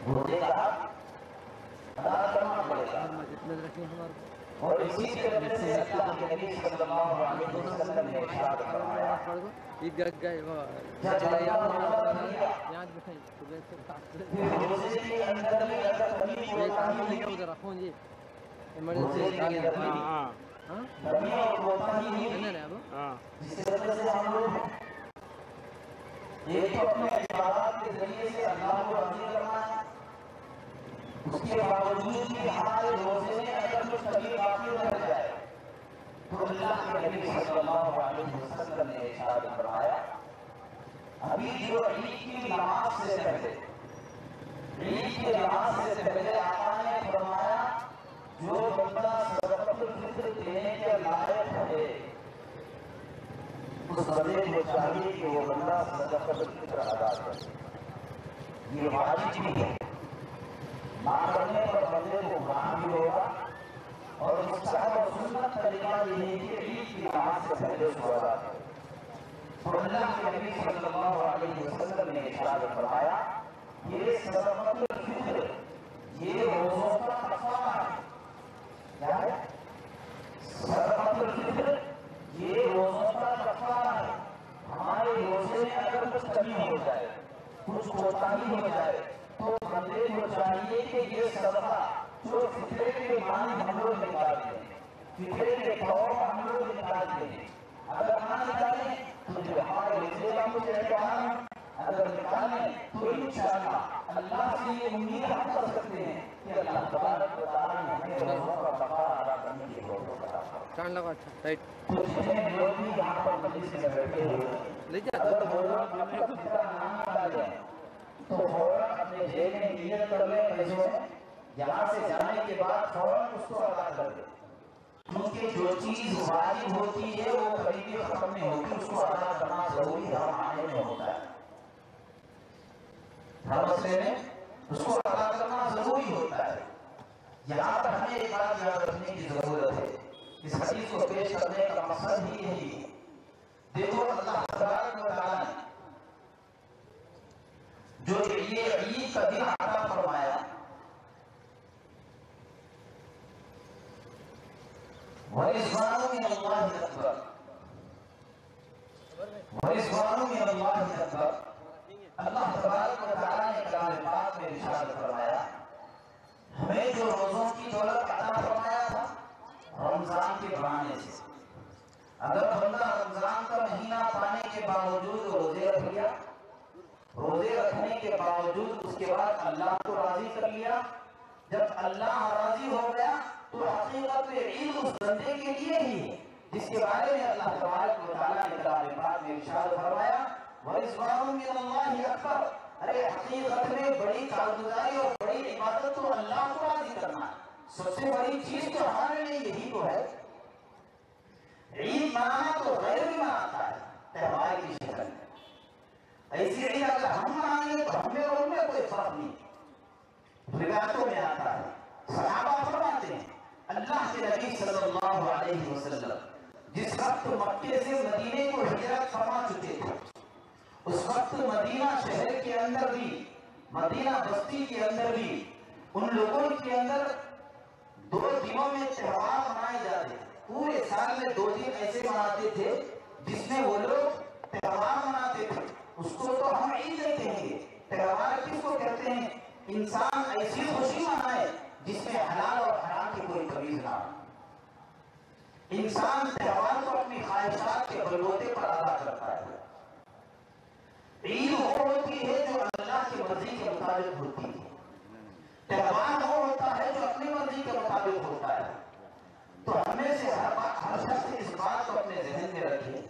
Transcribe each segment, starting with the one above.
روزے کا ادا کرنا پڑے گا. اور اسی طریقے سے اللہ کے نبی صلی اللہ علیہ وسلم نے ارشاد فرمایا جب روزے کے اندر میں اگر کمی کوتاہی ہوئی روزے کے اندر کمی اور کوتاہی ہوئی جس طرح سے ہم لوگ ایک تو اپنے عبادات کے ذریعے سے اللہ کو راضی کرنا ہے، اس کے باوجود بھی ہمارے روزے میں اگر کچھ کمی باقی رہ جائے تو اللہ کے نبی صلی اللہ علیہ وسلم نے ارشاد فرمایا ابھی جو عید کی نماز سے پہلے آقا نے فرمایا جو بندہ صدقۃ الفطر دینے کے لائق ہے اس بندے کو چاہیے کہ وہ بندہ صدقۃ الفطر ادا کرے. یہ واجب بھی ہے، نہ کرنے پر بندے کو گناہ بھی ہوگا. اور مستحب اور سنت طریقہ یہ ہے کہ عید کی نماز سے پہلے اس کو ادا کرے. تو اللہ کے نبی صلی اللہ علیہ وسلم نے ارشاد فرمایا یہ صدقۃ الفطر یہ روزوں کا کفارہ ہے. کیا ہے؟ صدقۃ الفطر یہ روزوں کا کفارہ ہے. ہمارے روزے میں اگر کچھ کمی ہو جائے، کچھ کوتاہی ہو جائے تو بندے کو چاہیے کہ یہ صدقہ جو فطرے کے معنی ہم لوگ نکالتے ہیں، فطرے کے طور پر ہم لوگ نکالتے ہیں، اگر نہ نکالیں تو جو ہمارے روزے کا کچھ احترام، اگر نکالیں تو انشاءاللہ اللہ سے یہ امید ہم کر سکتے ہیں کہ اللہ تبارک و تعالیٰ ہمیں روزوں کا بقا ادا کرنے کی توفیق عطا فرمائے. چاند لگا اچھا رائٹ. تو جتنے لوگ بھی یہاں پر مجلس میں بیٹھے ہوئے اگر وہ لوگ اپنا فطرہ نہ نکالیں تو فوراً اپنے جیب میں نیت کر لیں پیسوں میں، یہاں سے جانے کے بعد فوراً اس کو ادا کر دیں. کیونکہ جو چیز واجب ہوتی ہے وہ کبھی بھی ختم نہیں ہوتی، اس کو ادا کرنا ضروری ہر معاملے میں ہوتا ہے. ہر مسئلے میں اس کو ادا کرنا ضروری ہوتا ہے. یہاں پر ہمیں ایک بات یاد رکھنے کی ضرورت ہے، اس حدیث کو پیش کرنے کا مقصد ہی یہی ہے. دیکھو اللہ تبارک و تعالیٰ نے جو یہ عید کا دن عطا فرمایا وَرِضْوَانٌ مِّنَ اللَّهِ أَكْبَرُ وَرِضْوَانٌ مِّنَ اللَّهِ أَكْبَرُ. اللہ تبارک و تعالیٰ نے کلام پاک میں ارشاد فرمایا ہمیں جو روزوں کی دولت عطا فرمایا تھا رمضان کے بڑھانے سے. اگر بندہ رمضان کا مہینہ پانے کے باوجود روزے رکھ لیا، روزے رکھنے کے باوجود اس کے بعد اللہ کو راضی کر لیا، جب اللہ راضی ہو گیا تو حقیقت عید اس بندے کے لیے ہی ہے جس کے بارے میں اللہ تبارک و تعالیٰ نے کلام پاک میں ارشاد فرمایا وَرِضْوَانٌ مِّنَ اللَّهِ أَكْبَرُ. ارے حقیقت میں بڑی کارگزاری اور بڑی عبادت تو اللہ کو راضی کرنا ہے. سب سے بڑی چیز تو ہمارے لیے یہی تو ہے. عید منانا تو غیر بھی مناتا ہے تہوار کی شکل میں. ایسی عید اگر ہم منائیں گے تو ہمیں اور ان میں کوئی فرق نہیں. روایتوں میں آتا ہے صحابہ فرماتے ہیں اللہ کے نبی صلی اللہ علیہ وسلم جس وقت مکے سے مدینے کو ہجرت فرما چکے تھے اس وقت مدینہ شہر کے اندر بھی، مدینہ بستی کے اندر بھی ان لوگوں کے اندر 2 دنوں میں تہوار منائے جاتے تھے. پورے سال میں 2 دن ایسے مناتے تھے جس میں وہ لوگ تہوار مناتے تھے. اس کو تو ہم عید نہیں کہیں گے. تہوار کس کو کہتے ہیں؟ انسان ایسی خوشی منائے جس میں حلال اور حرام کی کوئی تمیز نہ ہو. انسان تہوار کو اپنی خواہشات کے بلبوتے پر ادا کرتا ہے. عید وہ ہوتی ہے جو اللہ کی مرضی کے مطابق ہوتی ہے. تہوار وہ ہوتا ہے جو اپنی مرضی کے مطابق ہوتا ہے. تو ہمیں سے ہر شخص اس بات کو اپنے ذہن میں رکھے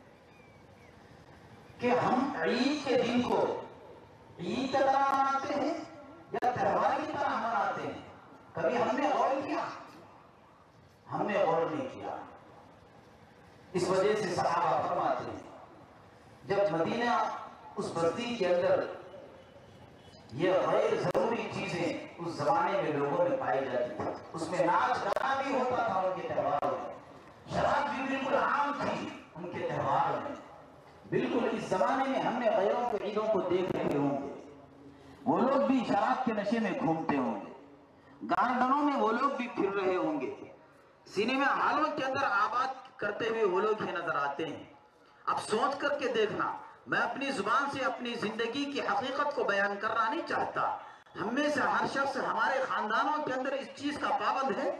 کہ ہم عید کے دن کو عید کی طرح مناتے ہیں یا تہوار کی طرح مناتے ہیں. کبھی ہم نے غور کیا؟ ہم نے غور نہیں کیا. اس وجہ سے صحابہ فرماتے ہیں جب مدینہ اس بستی کے اندر یہ غیر ضروری چیزیں اس زمانے میں لوگوں میں پائی جاتی تھی، اس میں ناچ گانا بھی ہوتا تھا ان کے تہواروں میں، شراب بھی بالکل عام تھی ان کے تہواروں میں. بالکل اس زمانے میں ہم نے غیروں کے عیدوں کو دیکھ رہے ہوں گے. وہ لوگ بھی شراب کے نشے میں گھومتے ہوں گے، گارڈنوں میں وہ لوگ بھی پھر رہے ہوں گے، سینما ہالوں کے اندر آباد کرتے ہوئے وہ لوگ ہی نظر آتے ہیں۔ اب سوچ کر کے دیکھنا، میں اپنی زبان سے اپنی زندگی کی حقیقت کو بیان کرنا نہیں چاہتا، ہم میں سے ہر شخص ہمارے خاندانوں کے اندر اس چیز کا پابند ہے۔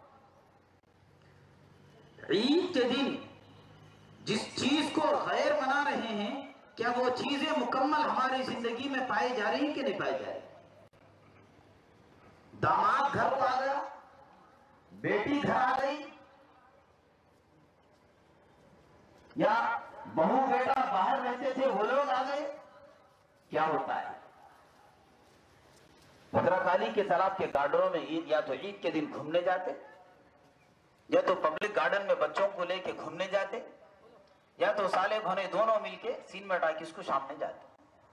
عید کے دن جس چیز کو غیر منا رہے ہیں، کیا وہ چیزیں مکمل ہماری زندگی میں پائی جا رہی ہیں کہ نہیں پائی جا رہی؟ داماد گھر کو آ گیا، بیٹی گھر آ گئی، یا بہو بیٹا باہر رہتے تھے وہ لوگ آ گئے، کیا ہوتا ہے؟ بھدرک علی کے تالاب کے گارڈنوں میں یا تو عید کے دن گھومنے جاتے، یا تو پبلک گارڈن میں بچوں کو لے کے گھومنے جاتے، یا تو سالے بھنے دونوں مل کے سینما ٹاکیز کو سامنے جاتے۔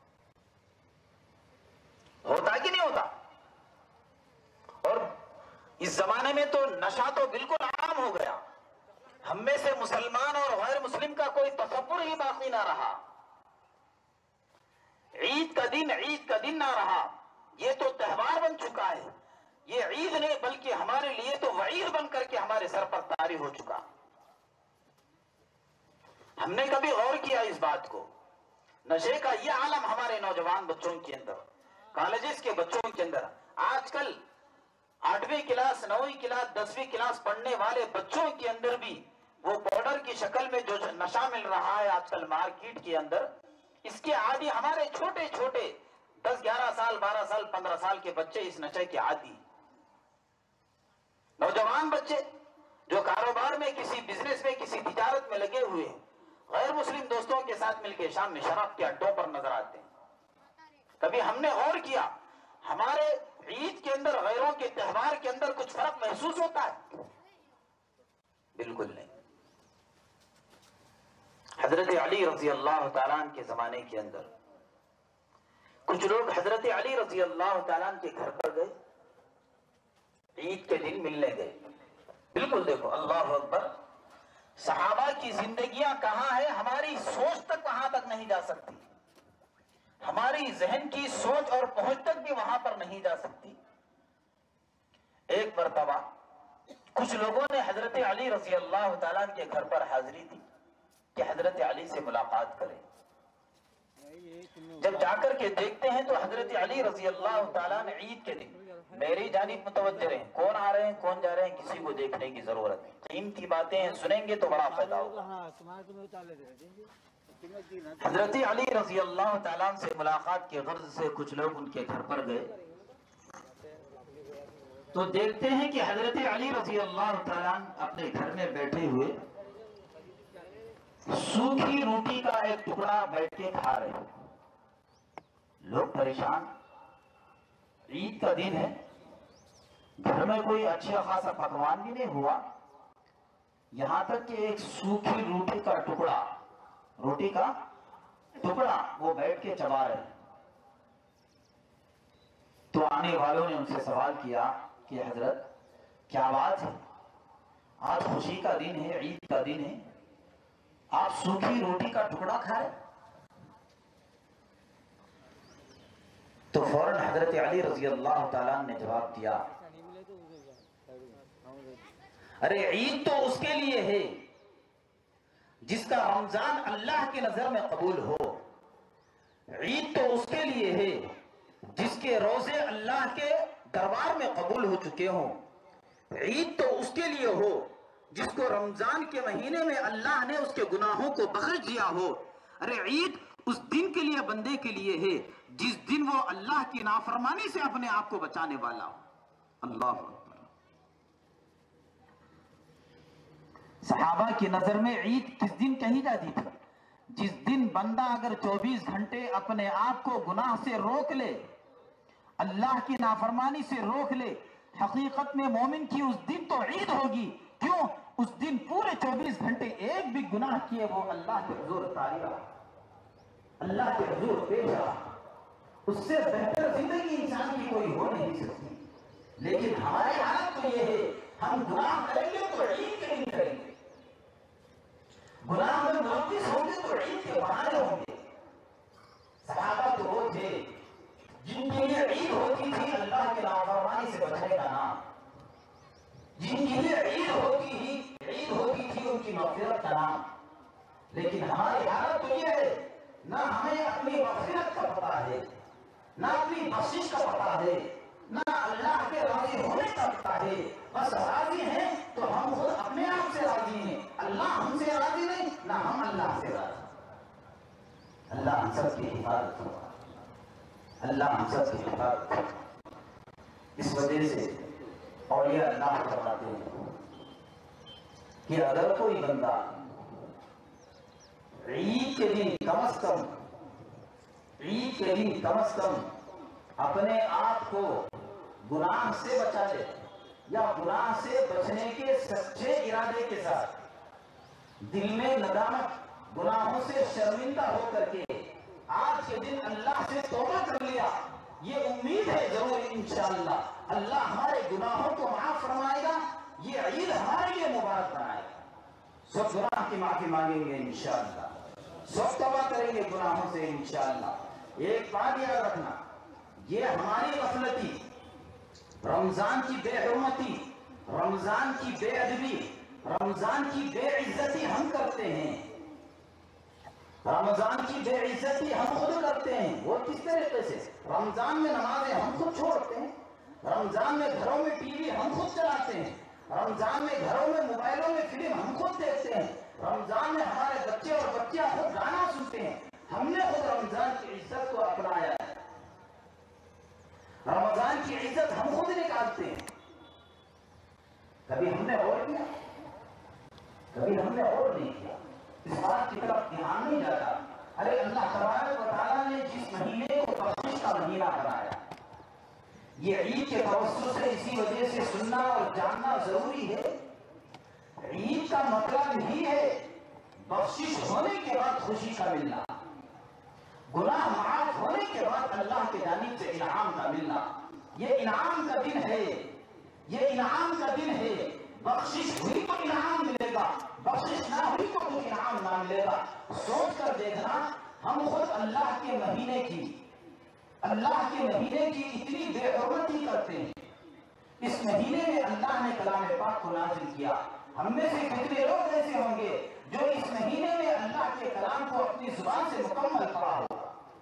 ہوتا کہ نہیں ہوتا؟ اور اس زمانے میں تو نشہ تو بالکل عام ہو گیا، ہم میں سے مسلمان اور غیر مسلم کا کوئی تصور ہی باقی نہ رہا۔ عید کا دن نہ رہا، یہ تو تہوار بن چکا ہے، یہ عید نہیں بلکہ ہمارے لیے تو وعید بن کر کے ہمارے سر پر طاری ہو چکا۔ ہم نے کبھی غور کیا اس بات کو؟ نشے کا یہ عالم ہمارے نوجوان بچوں کے اندر، کالجز کے بچوں کے اندر، آج کل 8ویں کلاس 9ویں کلاس 10ویں کلاس پڑھنے والے بچوں کے اندر بھی وہ پاؤڈر کی شکل میں جو نشہ مل رہا ہے آج کل مارکیٹ کے اندر، اس کے عادی ہمارے چھوٹے چھوٹے 10 11 سال 12 سال 15 سال کے بچے اس نشے کے عادی، نوجوان بچے جو کاروبار میں کسی بزنس میں کسی تجارت میں لگے ہوئے ہیں، غیر مسلم دوستوں کے ساتھ مل کے شام میں شراب کے اڈوں پر نظر آتے ہیں۔ کبھی ہم نے غور کیا ہمارے عید کے اندر غیروں کے تہوار کے اندر کچھ فرق محسوس ہوتا ہے؟ بالکل نہیں۔ حضرت علی رضی اللہ تعالیٰ عنہ کے زمانے کے اندر کچھ لوگ حضرت علی رضی اللہ تعالیٰ عنہ کے گھر پر گئے، عید کے دن ملنے گئے۔ بالکل دیکھو، اللہ اکبر، صحابہ کی زندگیاں کہاں ہے، ہماری سوچ تک وہاں تک نہیں جا سکتی، ہماری ذہن کی سوچ اور پہنچ تک بھی وہاں پر نہیں جا سکتی۔ ایک مرتبہ کچھ لوگوں نے حضرت علی رضی اللہ تعالیٰ کے گھر پر حاضری دی کہ حضرت علی سے ملاقات کریں۔ جب جا کر کے دیکھتے ہیں تو حضرت علی رضی اللہ تعالیٰ نے عید کے دن، میری جانب متوجہ رہیں، کون آ رہے ہیں کون جا رہے ہیں کسی کو دیکھنے کی ضرورت نہیں، قیمتی باتیں ہیں، سنیں گے تو بڑا فائدہ ہوگا۔ حضرت علی رضی اللہ تعالیٰ سے ملاقات کے غرض سے کچھ لوگ ان کے گھر پر گئے تو دیکھتے ہیں کہ حضرت علی رضی اللہ تعالیٰ اپنے گھر میں بیٹھے ہوئے سوکھی روٹی کا ایک ٹکڑا بیٹھ کے کھا رہے ہیں۔ لوگ پریشان، عید کا دن ہے، گھر میں کوئی اچھا خاصا پکوان بھی نہیں ہوا، یہاں تک کہ ایک سوکھی روٹی کا ٹکڑا وہ بیٹھ کے چبا رہے ہیں۔ تو آنے والوں نے ان سے سوال کیا کہ حضرت کیا بات ہے، آج خوشی کا دن ہے، عید کا دن ہے، آپ سوکھی روٹی کا ٹکڑا کھائے؟ تو فوراً حضرت علی رضی اللہ تعالیٰ نے جواب دیا، ارے عید تو اس کے لیے ہے جس کا رمضان اللہ کی نظر میں قبول ہو، عید تو اس کے لیے ہے جس کے روزے اللہ کے دربار میں قبول ہو چکے ہوں، عید تو اس کے لیے ہو جس کو رمضان کے مہینے میں اللہ نے اس کے گناہوں کو بخش دیا ہو۔ ارے عید اس دن کے لیے بندے کے لیے ہے جس دن وہ اللہ کی نافرمانی سے اپنے آپ کو بچانے والا ہو۔ اللہ اکبر۔ صحابہ کی نظر میں عید کس دن کہی جاتی تھی؟ جس دن بندہ اگر 24 گھنٹے اپنے آپ کو گناہ سے روک لے، اللہ کی نافرمانی سے روک لے، حقیقت میں مومن کی اس دن تو عید ہوگی۔ کیوں؟ اس دن پورے 24 گھنٹے ایک بھی گناہ کیے وہ اللہ کے حضور طاری رہا، اللہ کے حضور پیش رہا۔ اس سے بہتر زندگی انسان کی کوئی ہو نہیں سکتی، لیکن ہماری حالت تو یہ ہے، ہم گناہ کریں گے تو عید کے دن کریں گے، گناہ میں ملوث ہوں گے تو عید کے بہانے ہوں گے۔ صحابہ تو وہ تھے جن کے لیے عید ہوتی تھی اللہ کی نافرمانی سے بچنے کا نام، جن کے لیے عید ہوتی تھی ان کی مغفرت کا نام. لیکن ہماری حالت تو یہ ہے، نہ ہمیں اپنی مغفرت کا پتہ ہے، نہ اپنی بخشش کا پتہ ہے، نہ اللہ کے راضی ہونے کا پتہ ہے. بس راضی ہیں تو ہم خود اپنے آپ سے راضی ہیں، اللہ ہم سے راضی نہیں، نہ ہم اللہ سے راضی. اللہ ہم سب کی حفاظت ہو، اللہ ہم سب کی حفاظت ہو. اس وجہ سے اولیاء اللہ فرماتے ہیں کہ اگر کوئی بندہ عید کے دن کم از کم اپنے آپ کو گناہ سے بچا لے، یا گناہ سے بچنے کے سچے ارادے کے ساتھ دل میں ندامت، گناہوں سے شرمندہ ہو کر کے آج کے دن اللہ سے توبہ کر لیا، یہ امید ہے ضرور انشاءاللہ اللہ ہمارے گناہوں کو معاف فرمائے گا، یہ عید ہمارے لیے مبارک بنائے گا. سب گناہ کی معافی مانگیں گے انشاءاللہ، سب توبہ کریں گے گناہوں سے انشاءاللہ. ایک بات یاد رکھنا، یہ ہماری غفلتی، رمضان کی بے حرمتی، رمضان کی بے ادبی، رمضان کی بے عزتی ہم کرتے ہیں. رمضان کی بے عزتی ہم خود کرتے ہیں. وہ کس طریقے سے؟ رمضان میں نمازیں ہم خود چھوڑتے ہیں، رمضان میں گھروں میں ٹی وی ہم خود چلاتے ہیں، رمضان میں گھروں میں موبائلوں میں فلم ہم خود دیکھتے ہیں، رمضان میں ہمارے بچے اور بچیاں خود گانا سنتے ہیں. ہم نے خود رمضان کی عزت کو اپنایا ہے، رمضان کی عزت ہم خود نکالتے ہیں. کبھی ہم نے اور کیا، کبھی ہم نے اور نہیں کیا، اس بات کی طرف دھیان نہیں جاتا. ارے اللہ تبارک و تعالیٰ نے جس مہینے کو بخشش کا مہینہ بنایا، یہ عید کے توسط سے اسی وجہ سے سننا اور جاننا ضروری ہے. عید کا مطلب ہی ہے بخشش ہونے کے بعد خوشی کا ملنا، گناہ معاف ہونے کے بعد اللہ کی جانب سے انعام کا ملنا. یہ انعام کا دن ہے، یہ انعام کا دن ہے. بخشش ہوئی تو انعام ملے گا، بخشش نہ ہوئی تو کوئی انعام نہ ملے گا. سوچ کر دیکھنا، ہم خود اللہ کے مہینے کی اتنی بے حرمتی کرتے ہیں. اس مہینے میں اللہ نے کلام پاک کو نازل کیا. ہم میں سے کتنے لوگ ایسے ہوں گے جو اس مہینے میں اللہ کے کلام کو اپنی زبان سے مکمل پڑھا ہوگا؟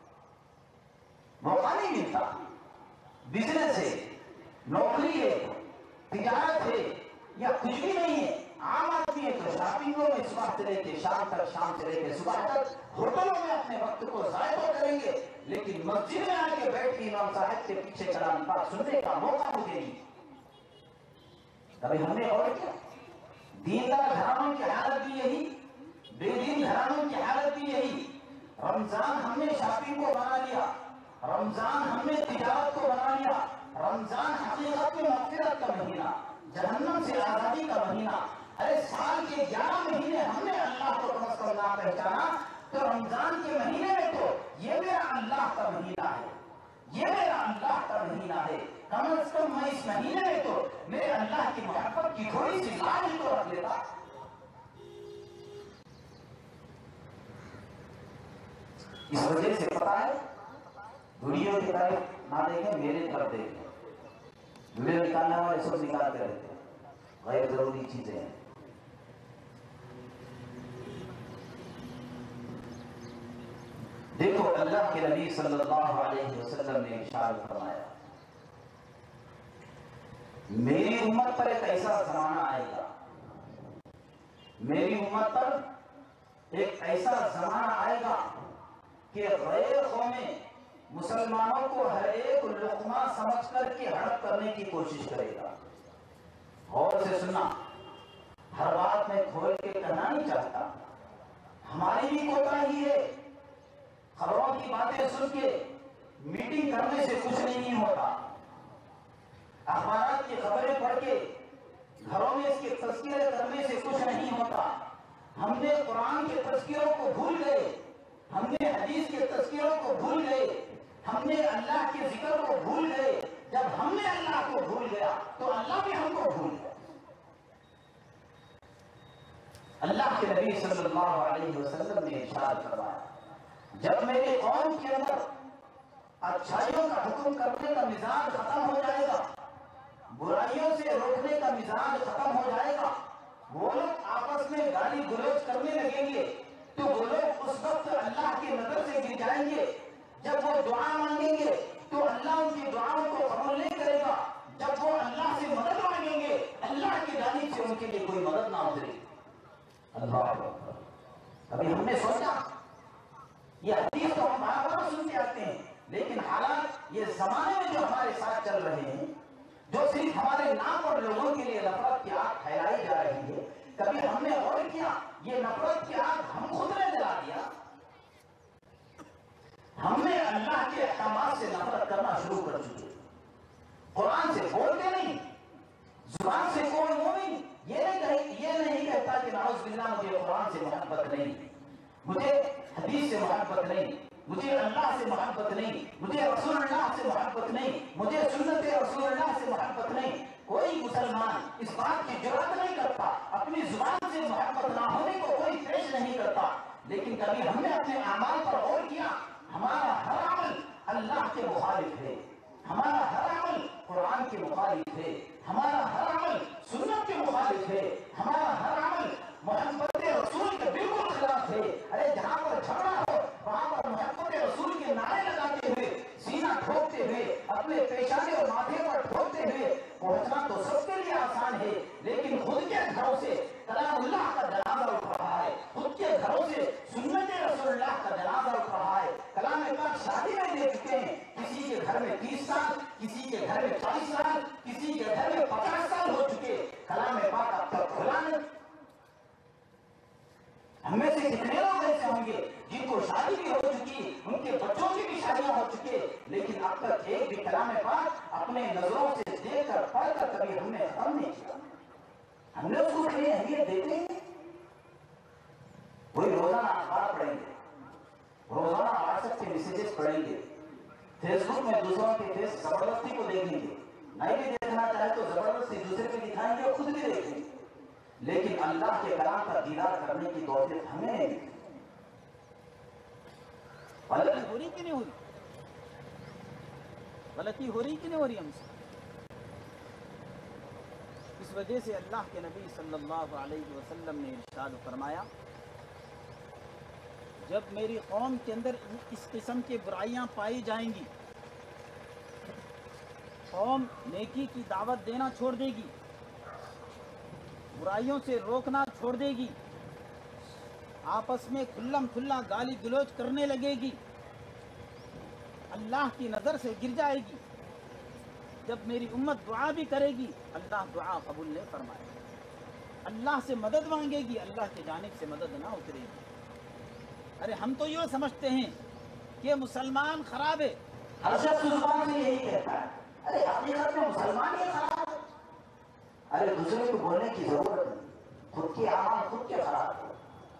موقع نہیں ملتا. بزنس ہے، نوکری ہے، تجارت ہے، یا کچھ بھی نہیں ہے. عام آدمی ہے تو شاپنگوں میں صبح سے لے کے شام تک، شام سے لے کے صبح تک ہوٹلوں میں اپنے وقت کو ضائع کریں گے، لیکن مسجد میں آ کے بیٹھ کے امام صاحب کے پیچھے کلام پاک سننے کا موقع مجھے نہیں. کبھی ہم نے اور کیا؟ دیندار گھرانوں کی حالت بھی یہی، بے دین گھرانوں کی حالت بھی یہی. رمضان ہم نے شاپنگ کو بنا لیا، رمضان ہم نے تجارت کو بنا لیا، رمضان حقیقت میں مغفرت کا مہینہ، جہنم سے آزادی کا مہینہ. ارے سال کے 11 مہینے ہم نے اللہ کو کم از کم نہ پہچانا، تو رمضان کے مہینے میں تو یہ میرا اللہ کا مہینہ ہے، یہ میرا اللہ کا مہینہ ہے. کم از کم میں اس مہینے میں تو میرے اللہ کی محبت کی تھوڑی سی لاج تو رکھ لیتا. اس وجہ سے پتا ہے، ویڈیو کی طرف نہ دیکھیں، میرے طرف دیکھیں. ویڈیو نکالنے والے سب نکالتے رہتے ہیں، غیر ضروری چیزیں ہیں. دیکھو اللہ کے نبی صلی اللہ علیہ وسلم نے ارشاد فرمایا، میری امت پر ایک ایسا زمانہ آئے گا، میری امت پر ایک ایسا زمانہ آئے گا کہ غیر قومیں مسلمانوں کو ہر ایک لقمہ سمجھ کر کے ہڑپ کرنے کی کوشش کرے گا. غور سے سننا، ہر بات میں کھول کے کہنا نہیں چاہتا، ہماری بھی کوتاہی ہے. خبروں کی باتیں سن کے میٹنگ کرنے سے کچھ نہیں ہوتا، اخبارات کی خبریں پڑھ کے گھروں میں اس کے تذکرے کرنے سے کچھ نہیں ہوتا. ہم نے قرآن کے تذکروں کو بھول گئے، ہم نے حدیث کے تذکروں کو بھول گئے، ہم نے اللہ کے ذکر کو بھول گئے. جب ہم نے اللہ کو بھول گیا تو اللہ بھی ہم کو بھول گیا. اللہ کے نبی صلی اللہ علیہ وسلم نے ارشاد فرمایا، جب میری قوم کے اندر اچھائیوں کا حکم کرنے کا مزاج ختم ہو جائے گا، برائیوں سے روکنے کا مزاج ختم ہو جائے گا، وہ لوگ آپس میں گالی گلوچ کرنے لگیں گے تو وہ لوگ اس وقت اللہ کی نظر سے گر جائیں گے۔ جب وہ دعا مانگیں گے تو اللہ ان کی دعاؤں کو قبول نہیں کرے گا، جب وہ اللہ سے مدد مانگیں گے اللہ کی جانب سے ان کے لیے کوئی مدد نہ اترے۔ اللہ اکبر۔ کبھی ہم نے سوچا، یہ حدیث تو ہم بار بار سنتے آتے ہیں، لیکن حالات یہ زمانے میں جو ہمارے ساتھ چل رہے ہیں، جو صرف ہمارے نام اور لوگوں کے لیے نفرت کی آگ پھیلائی جا رہی ہے، کبھی ہم نے غور کیا یہ نفرت کی آگ ہم خود نے جلا دیا؟ ہم نے اللہ کے احکامات سے نفرت کرنا شروع کر چکے، قرآن سے بولتے نہیں، زبان سے کوئی مومن یہ نہیں کہتا کہ نعوذ باللہ مجھے قرآن سے محبت نہیں، مجھے حدیث سے محبت نہیں، مجھے اللہ سے محبت نہیں، مجھے رسول اللہ سے محبت نہیں، مجھے سنت رسول اللہ سے محبت نہیں۔ کوئی مسلمان اس بات کی جرات نہیں کرتا، اپنی زبان سے محبت نہ ہونے کو کوئی پیش نہیں کرتا، لیکن کبھی ہم نے اپنے اعمال پر غور کیا؟ ہمارا ہر عمل اللہ کے مخالف ہے، ہمارا ہر عمل قرآن کے مخالف ہے، ہمارا ہر عمل سنت کے مخالف ہے، ہمارا ہر عمل محبت رسول کے بالکل خلاف ہے۔ ارے جہاں پر جھگڑا ہو وہاں پر محبت رسول کے نعرے لگاتے ہوئے، سینہ ٹھوکتے ہوئے، اپنے پیشانے اور ماتھے پر ٹھوکتے ہوئے پہنچنا تو سب کے لیے آسان ہے، لیکن خود کے گھروں سے کلام اللہ کا جنازہ اٹھ رہا ہے، خود کے گھروں سے سنت رسول اللہ کا جنازہ اٹھ رہا ہے۔ کلام پاک شادی میں دیکھ چکے ہیں، کسی کے گھر میں 30 سال، کسی کے گھر میں 40 سال، کسی کے گھر میں 50 سال ہو چکے، کلام پاک اب تک کھلا نہیں۔ ہم میں سے کتنے لوگ ایسے ہوں گے جن کو شادی بھی ہو چکی، ان کے بچوں کی بھی شادیاں ہو چکے، لیکن اب تک ایک بھی کلام پاک اپنے نظروں سے دیکھ کر پڑھ کر کبھی ہم نے ختم نہیں کیا۔ ہم نے اس کو کبھی اہمیت دیتے ہیں؟ کوئی روزانہ اخبار پڑھیں گے، روزانہ واٹس ایپ کے میسیجز پڑھیں گے، فیس بک میں دوسروں کے فیس زبردستی کو دیکھیں گے، نہیں بھی دیکھنا چاہے تو زبردستی دوسرے پہ دکھائیں گے اور خود بھی دیکھیں گے، لیکن اللہ کے کلام کا دیدار کرنے کی توفیق ہمیں نہیں ملی۔ غلطی ہو رہی کہ نہیں ہو رہی؟ غلطی ہو رہی کہ نہیں ہو رہی ہم سے؟ اس وجہ سے اللہ کے نبی صلی اللہ علیہ وسلم نے ارشاد فرمایا، جب میری قوم کے اندر اس قسم کی برائیاں پائی جائیں گی، قوم نیکی کی دعوت دینا چھوڑ دے گی، برائیوں سے روکنا چھوڑ دے گی، آپس میں کھلم کھلا گالی گلوچ کرنے لگے گی، اللہ کی نظر سے گر جائے گی۔ جب میری امت دعا بھی کرے گی اللہ دعا قبول نہیں فرمائے گا، اللہ سے مدد مانگے گی اللہ کی جانب سے مدد نہ اترے گی۔ ارے ہم تو یہ سمجھتے ہیں کہ مسلمان خراب ہے، ہر شخص زبان سے یہی کہتا ہے، ارے حقیقت میں مسلمان ہی خراب ہے۔ ارے دوسرے کو بولنے کی ضرورت نہیں، خود کے اعمال خود کے خراب ہے۔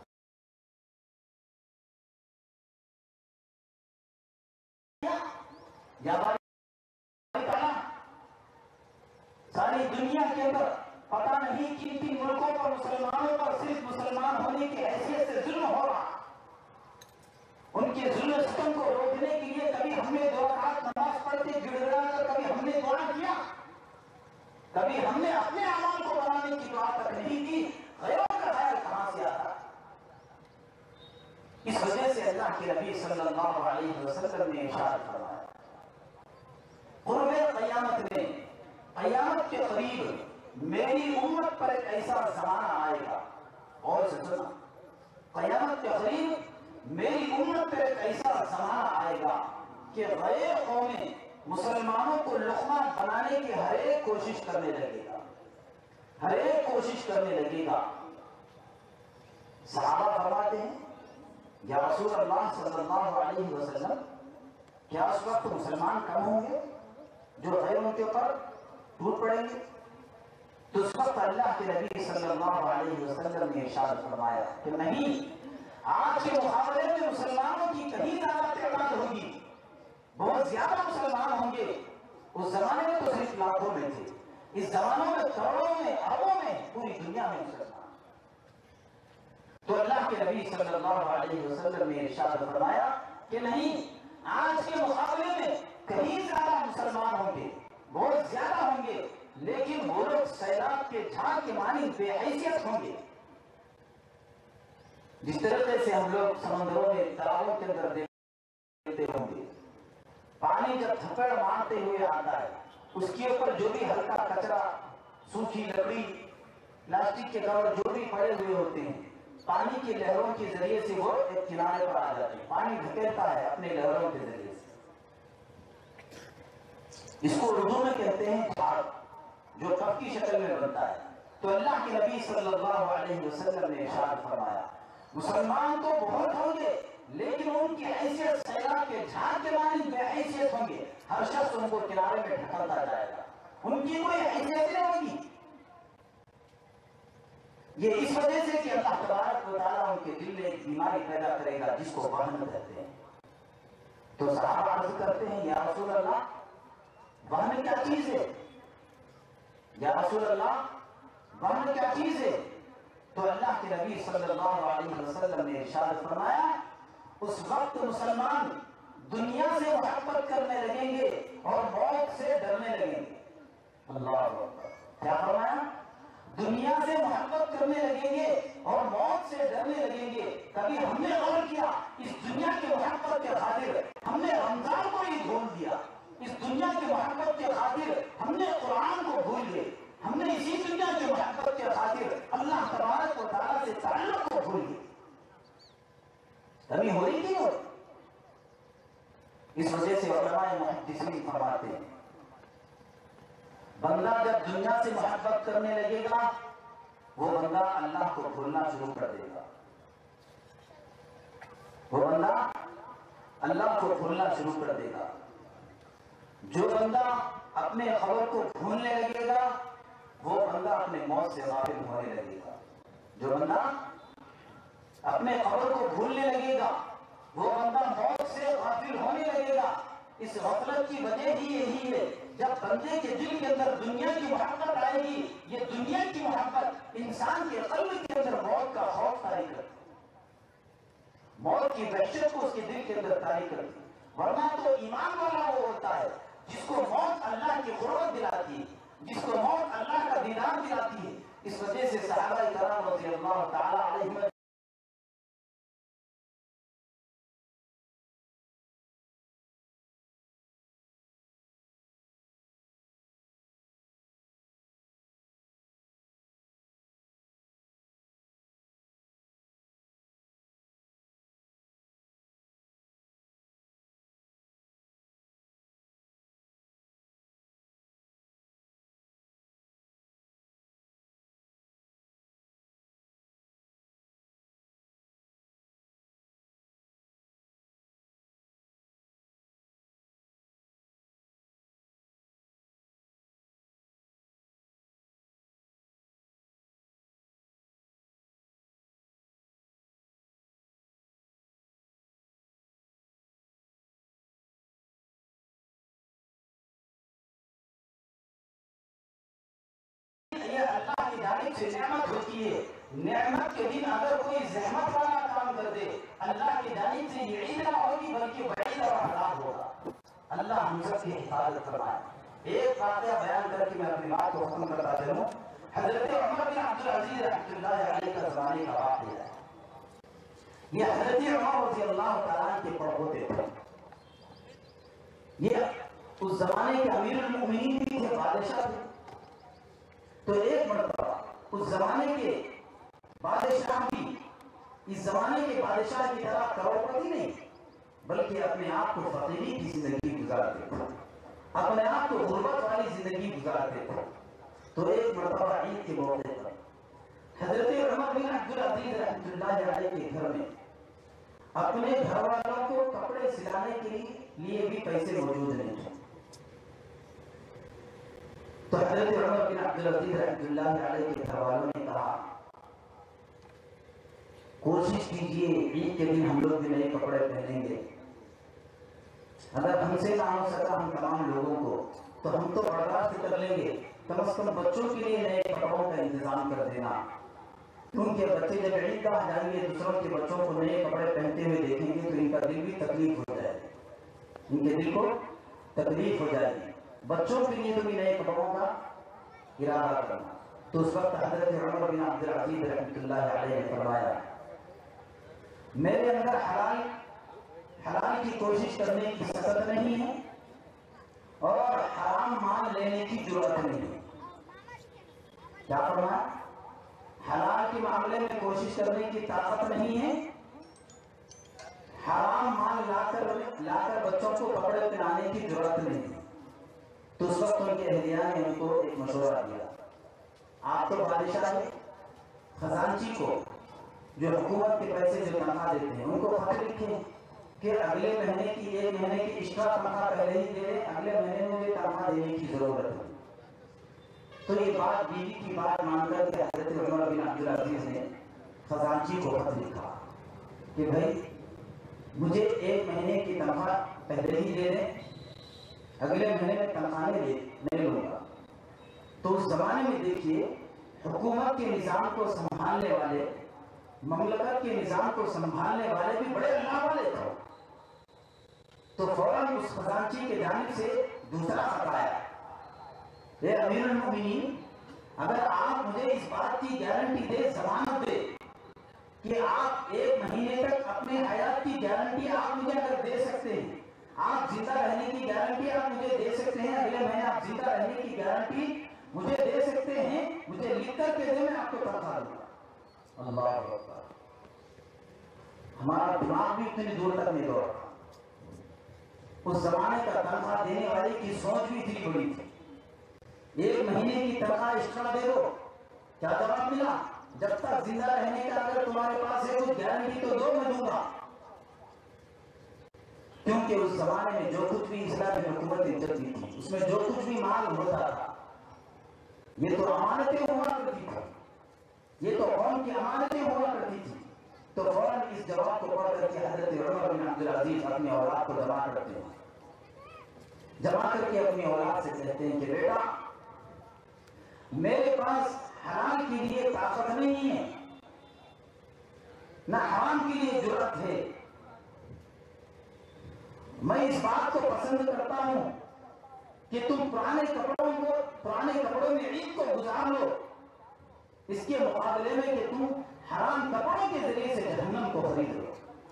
ساری دنیا کے اندر پتہ نہیں کن کن ملکوں پر مسلمانوں پر صرف مسلمان ہونے کی حیثیت سے ظلم ہو رہا، ان کے ظلم ستم کو روکنے کے لیے کبھی ہم نے 2 رکعت نماز پڑھتے گڑ گڑا کر کبھی ہم نے دعا کیا؟ کبھی ہم نے اپنے اعمال کو بنانے کی دعا تک نہیں کی، غیروں کا خیال کہاں سے آتا؟ اس وجہ سے اللہ کے نبی صلی اللہ علیہ وسلم نے ارشاد فرمایا، قرب قیامت میں، قیامت کے قریب میری امت پر ایک ایسا زمانہ آئے گا، اور سننا، قیامت کے قریب میری امت پر ایک ایسا زمانہ آئے گا کہ غیر قومیں مسلمانوں کو لقمہ بنانے کی ہر ایک کوشش کرنے لگے گا، ہر ایک کوشش کرنے لگے گا۔ صحابہ فرماتے ہیں، یا رسول اللہ صلی اللہ علیہ وسلم، کیا اس وقت مسلمان کم ہوں گے جو غیروں کے اوپر ٹوٹ پڑیں گے؟ تو اس وقت اللہ کے نبی صلی اللہ علیہ وسلم نے ارشاد فرمایا کہ نہیں، آج کے مقابلے میں مسلمانوں کی کہیں زیادہ تعداد ہوگی، بہت زیادہ مسلمان ہوں گے۔ اس زمانے میں تو صرف لاکھوں میں تھے، اس زمانے میں کروڑوں میں، اربوں میں، پوری دنیا میں مسلمان۔ تو اللہ کے نبی صلی اللہ علیہ وسلم نے ارشاد فرمایا کہ نہیں، آج کے مقابلے میں کہیں زیادہ مسلمان ہوں گے، بہت زیادہ ہوں گے، لیکن وہ لوگ سیلاب کے جھاگ کے مانند بے حیثیت ہوں گے۔ جس طریقے سے ہم لوگ سمندروں میں، تالابوں کے اندر دیکھتے ہوں گے، پانی جب تھپڑ مارتے ہوئے آتا ہے، اس کے اوپر جو بھی ہلکا کچرا، سوکھی لکڑی، پلاسٹک کے کور جو بھی پڑے ہوئے ہوتے ہیں، پانی کی لہروں کے ذریعے سے وہ ایک کنارے پر آ جاتے ہیں۔ پانی دھکیلتا ہے اپنے لہروں کے ذریعے سے۔ اس کو اردو میں کہتے ہیں جھاڑ، جو کپ کی شکل میں بنتا ہے۔ تو اللہ کے نبی صلی اللہ علیہ وسلم نے ارشاد فرمایا، مسلمان تو بہت ہوں گے، لیکن ان کی حیثیت سیلاب کے جھاڑ کے مانند بے حیثیت ہوں گے۔ ہر شخص ان کو کنارے میں ڈھکلتا جائے گا، ان کی کوئی حیثیت نہیں ہوگی۔ یہ اس وجہ سے کہ اللہ تبارک و تعالیٰ ان کے دل میں ایک بیماری پیدا کرے گا جس کو وہن کہتے ہیں۔ تو صحابہ عرض کرتے ہیں، یا رسول اللہ، وہن کیا چیز ہے؟ یا رسول اللہ، وہن کیا چیز ہے؟ تو اللہ کے نبی صلی اللہ علیہ وسلم نے ارشاد فرمایا، اس وقت مسلمان دنیا سے محبت کرنے لگیں گے اور موت سے ڈرنے لگیں گے۔ اللہ اکبر! کیا فرمایا؟ دنیا سے محبت کرنے لگیں گے اور موت سے ڈرنے لگیں گے۔ کبھی ہم نے غور کیا، اس دنیا کی محبت کے خاطر ہم نے رمضان کو ہی بھول دیا، اس دنیا کی محبت کے خاطر ہم نے قرآن کو بھول گئے، ہم نے اسی دنیا کی محبت کے خاطر اللہ تبارک و تعالیٰ سے تعلق کو بھول گئے۔ کبھی ہو رہی نہیں ہو؟ اس وجہ سے علماء محدثین فرماتے ہیں، بندہ جب دنیا سے محبت کرنے لگے گا، وہ بندہ اللہ کو بھولنا شروع کر دے گا۔ وہ بندہ اللہ کو بھولنا شروع کر دے گا۔ جو بندہ اپنے خبر کو بھولنے لگے گا، وہ بندہ اپنے موت سے غافل ہونے لگے گا۔ جو بندہ اپنے خبر کو بھولنے لگے گا، وہ بندہ موت سے غافل ہونے لگے گا۔ اس غفلت کی وجہ ہی یہی ہے، جب بندے کے دل کے اندر دنیا کی محبت آئے گی، یہ دنیا کی محبت انسان کے قلب کے اندر موت کا خوف طاری کرتی، موت کی وحشت کو اس کے دل کے اندر طاری کرتی۔ ورنہ تو ایمان والا وہ ہوتا ہے جس کو موت اللہ کی قربت دلاتی ہے، جس کو موت اللہ کا دیدار دلاتی ہے۔ اس وجہ سے صحابہ کرام رضی اللہ تعالی علیہم اللہ کی جانب سے نعمت ہوتی ہے۔ نعمت کے دن اگر کوئی زحمت والا کام کر دے، اللہ کی جانب سے یہ عید نہ ہوگی بلکہ وعید اور عذاب ہوگا۔ اللہ ہم سب کی حفاظت فرمائے۔ ایک واقعہ بیان کر کے میں اپنی بات کو ختم کرتا چلوں۔ حضرت عمر بن عبدالعزیز رحمۃ اللہ علیہ کا زمانے کا واقعہ ہے۔ یہ حضرت عمر رضی اللہ تعالیٰ کے پڑپوتے تھے۔ یہ اس زمانے کے امیر المؤمنین بھی تھے، بادشاہ تھے۔ تو ایک مرتبہ اس زمانے کے بادشاہ بھی اس زمانے کے بادشاہ کی طرح کروڑپتی نہیں، بلکہ اپنے آپ کو فقیری کی زندگی گزارتے تھے، اپنے آپ کو غربت والی زندگی گزارتے تھے۔ تو ایک مرتبہ عید کے موقع پر حضرت عمر بن عبدالعزیز رحمۃ اللہ علیہ کے گھر میں اپنے گھر والوں کو کپڑے سلانے کے لیے بھی پیسے موجود نہیں تھے۔ تو حضرت عمر بن عبدالعزیز رحمۃ اللہ علیہ کے گھر والوں نے کہا، کوشش کیجئے عید کے دن ہم لوگ بھی نئے کپڑے پہنیں گے، اگر ہم سے نہ ہو سکا ہم تمام لوگوں کو تو ہم تو برداشت کر لیں گے، کم از کم بچوں کے لیے نئے کپڑوں کا انتظام کر دینا، کیونکہ بچے جب عید گاہ جائیں گے دوسروں کے بچوں کو نئے کپڑے پہنتے ہوئے دیکھیں گے تو ان کا دل بھی تکلیف ہو جائے گا۔ ان کے دل کو تکلیف ہو جائے گی. بچوں کے لیے تو بھی نئے کپڑوں کا ارادہ کرنا. تو اس وقت حضرت عمر بن عبد العزیز رحمۃ اللہ علیہ نے فرمایا میرے اندر حلال کی کوشش کرنے کی سخت نہیں ہے اور حرام مان لینے کی ضرورت نہیں ہے. کیا فرمایا؟ حلال کے معاملے میں کوشش کرنے کی طاقت نہیں ہے, حرام مال لا کر بچوں کو کپڑے پہنانے کی ضرورت نہیں ہے. تو اس وقت ان کے اہلیہ نے ان کو ایک مشورہ دیا. آپ تو بادشاہ ہیں, خزانچی کو جو حکومت کے پیسے جو تنخواہ دیتے ہیں ان کو خط لکھیں کہ اگلے مہینے کی 1 مہینے کی ایکسٹرا تنخواہ پہلے ہی دے دیں, اگلے مہینے میں مجھے تنخواہ دینے کی ضرورت ہے. تو یہ بات بیوی کی بات مان کر کے حضرت عمر بن عبد العزیز نے خزانچی کو خط لکھا کہ بھائی مجھے 1 مہینے کی تنخواہ پہلے ہی دے دیں, اگلے مہینے میں تنخواہ نہیں لوں گا. تو اس زمانے میں دیکھیے حکومت کے نظام کو سنبھالنے والے, مملکت کے نظام کو سنبھالنے والے بھی بڑے اللہ والے تھے. تو فوراً اس خزانچی کے جانب سے دوسرا خط آیا, اے امیر المؤمنین, اگر آپ مجھے اس بات کی گارنٹی دے, ضمانت دے کہ آپ 1 مہینے تک اپنے حیات کی گارنٹی آپ مجھے اگر دے سکتے ہیں, آپ زندہ رہنے کی گارنٹی آپ مجھے دے سکتے ہیں, اگلے مہینے آپ زندہ رہنے کی گارنٹی مجھے دے سکتے ہیں, مجھے لکھ کر کے دیں, میں آپ کو تنخواہ دوں گا. اللہ اکبر. ہمارا دماغ بھی اتنی دور تک نہیں دوڑا. اس زمانے کا تنخواہ دینے والے کی سوچ بھی اتنی بڑی تھی. 1 مہینے کی تنخواہ ایکسٹرا دے دو. کیا جواب ملا؟ جب تک زندہ رہنے کا اگر تمہارے پاس ہے کچھ گارنٹی تو دو, میں دوں گا. کیونکہ اس زمانے میں جو کچھ بھی اسلامی حکومت چلتی تھی اس میں جو کچھ بھی مال ہوتا تھا یہ تو امانتیں ہوا کرتی تھی, یہ تو قوم کی امانتیں ہوا کرتی تھی. تو فوراً اس جواب کو پڑھ کر کے حضرت عمر بن عبد العزیز اپنی اولاد کو جمع کرتے ہیں, جمع کر کے اپنی اولاد سے کہتے ہیں کہ بیٹا میرے پاس حلال کے لیے طاقت نہیں ہے, نہ حرام کے لیے جرأت ہے. میں اس بات کو پسند کرتا ہوں کہ تم پرانے کپڑوں میں عید کو گزار لو, اس کے مقابلے میں کہ تم حرام کپڑوں کے ذریعے سے جہنم کو خرید لو.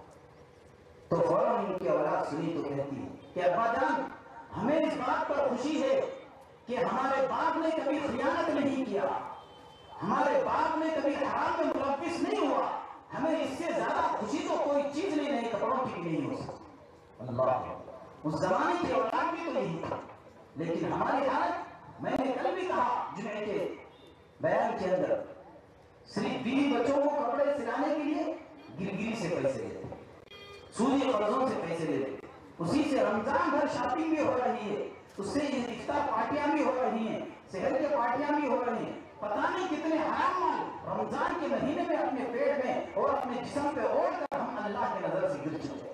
تو فوراً ان کی اولاد سنی تو کہتی ہے کہ ابا جان, ہمیں اس بات پر خوشی ہے کہ ہمارے باپ نے کبھی خیانت نہیں کیا, ہمارے باپ نے کبھی حرام میں ملوث نہیں ہوا, ہمیں اس سے زیادہ خوشی تو کوئی چیز نہیں, نئے کپڑوں کی بھی نہیں ہو سکتی. اللہ, اس زمانے کی اولاد بھی تو یہی تھا. لیکن ہماری حالت, میں نے کل بھی کہا جمعے کے بیان کے اندر, صرف بیوی بچوں کو کپڑے سلانے کے لیے گرگری سے پیسے لیتے, سودی قرضوں سے پیسے لیتے, اسی سے رمضان بھر شاپنگ بھی ہو رہی ہے, اس سے افطار پارٹیاں بھی ہو رہی ہیں, شہر کے پارٹیاں بھی ہو رہی ہیں. پتہ نہیں کتنے حرام مال رمضان کے مہینے میں اپنے پیٹ میں اور اپنے جسم پہ اوڑھ کر ہم اللہ کی نظر سے گر چکے.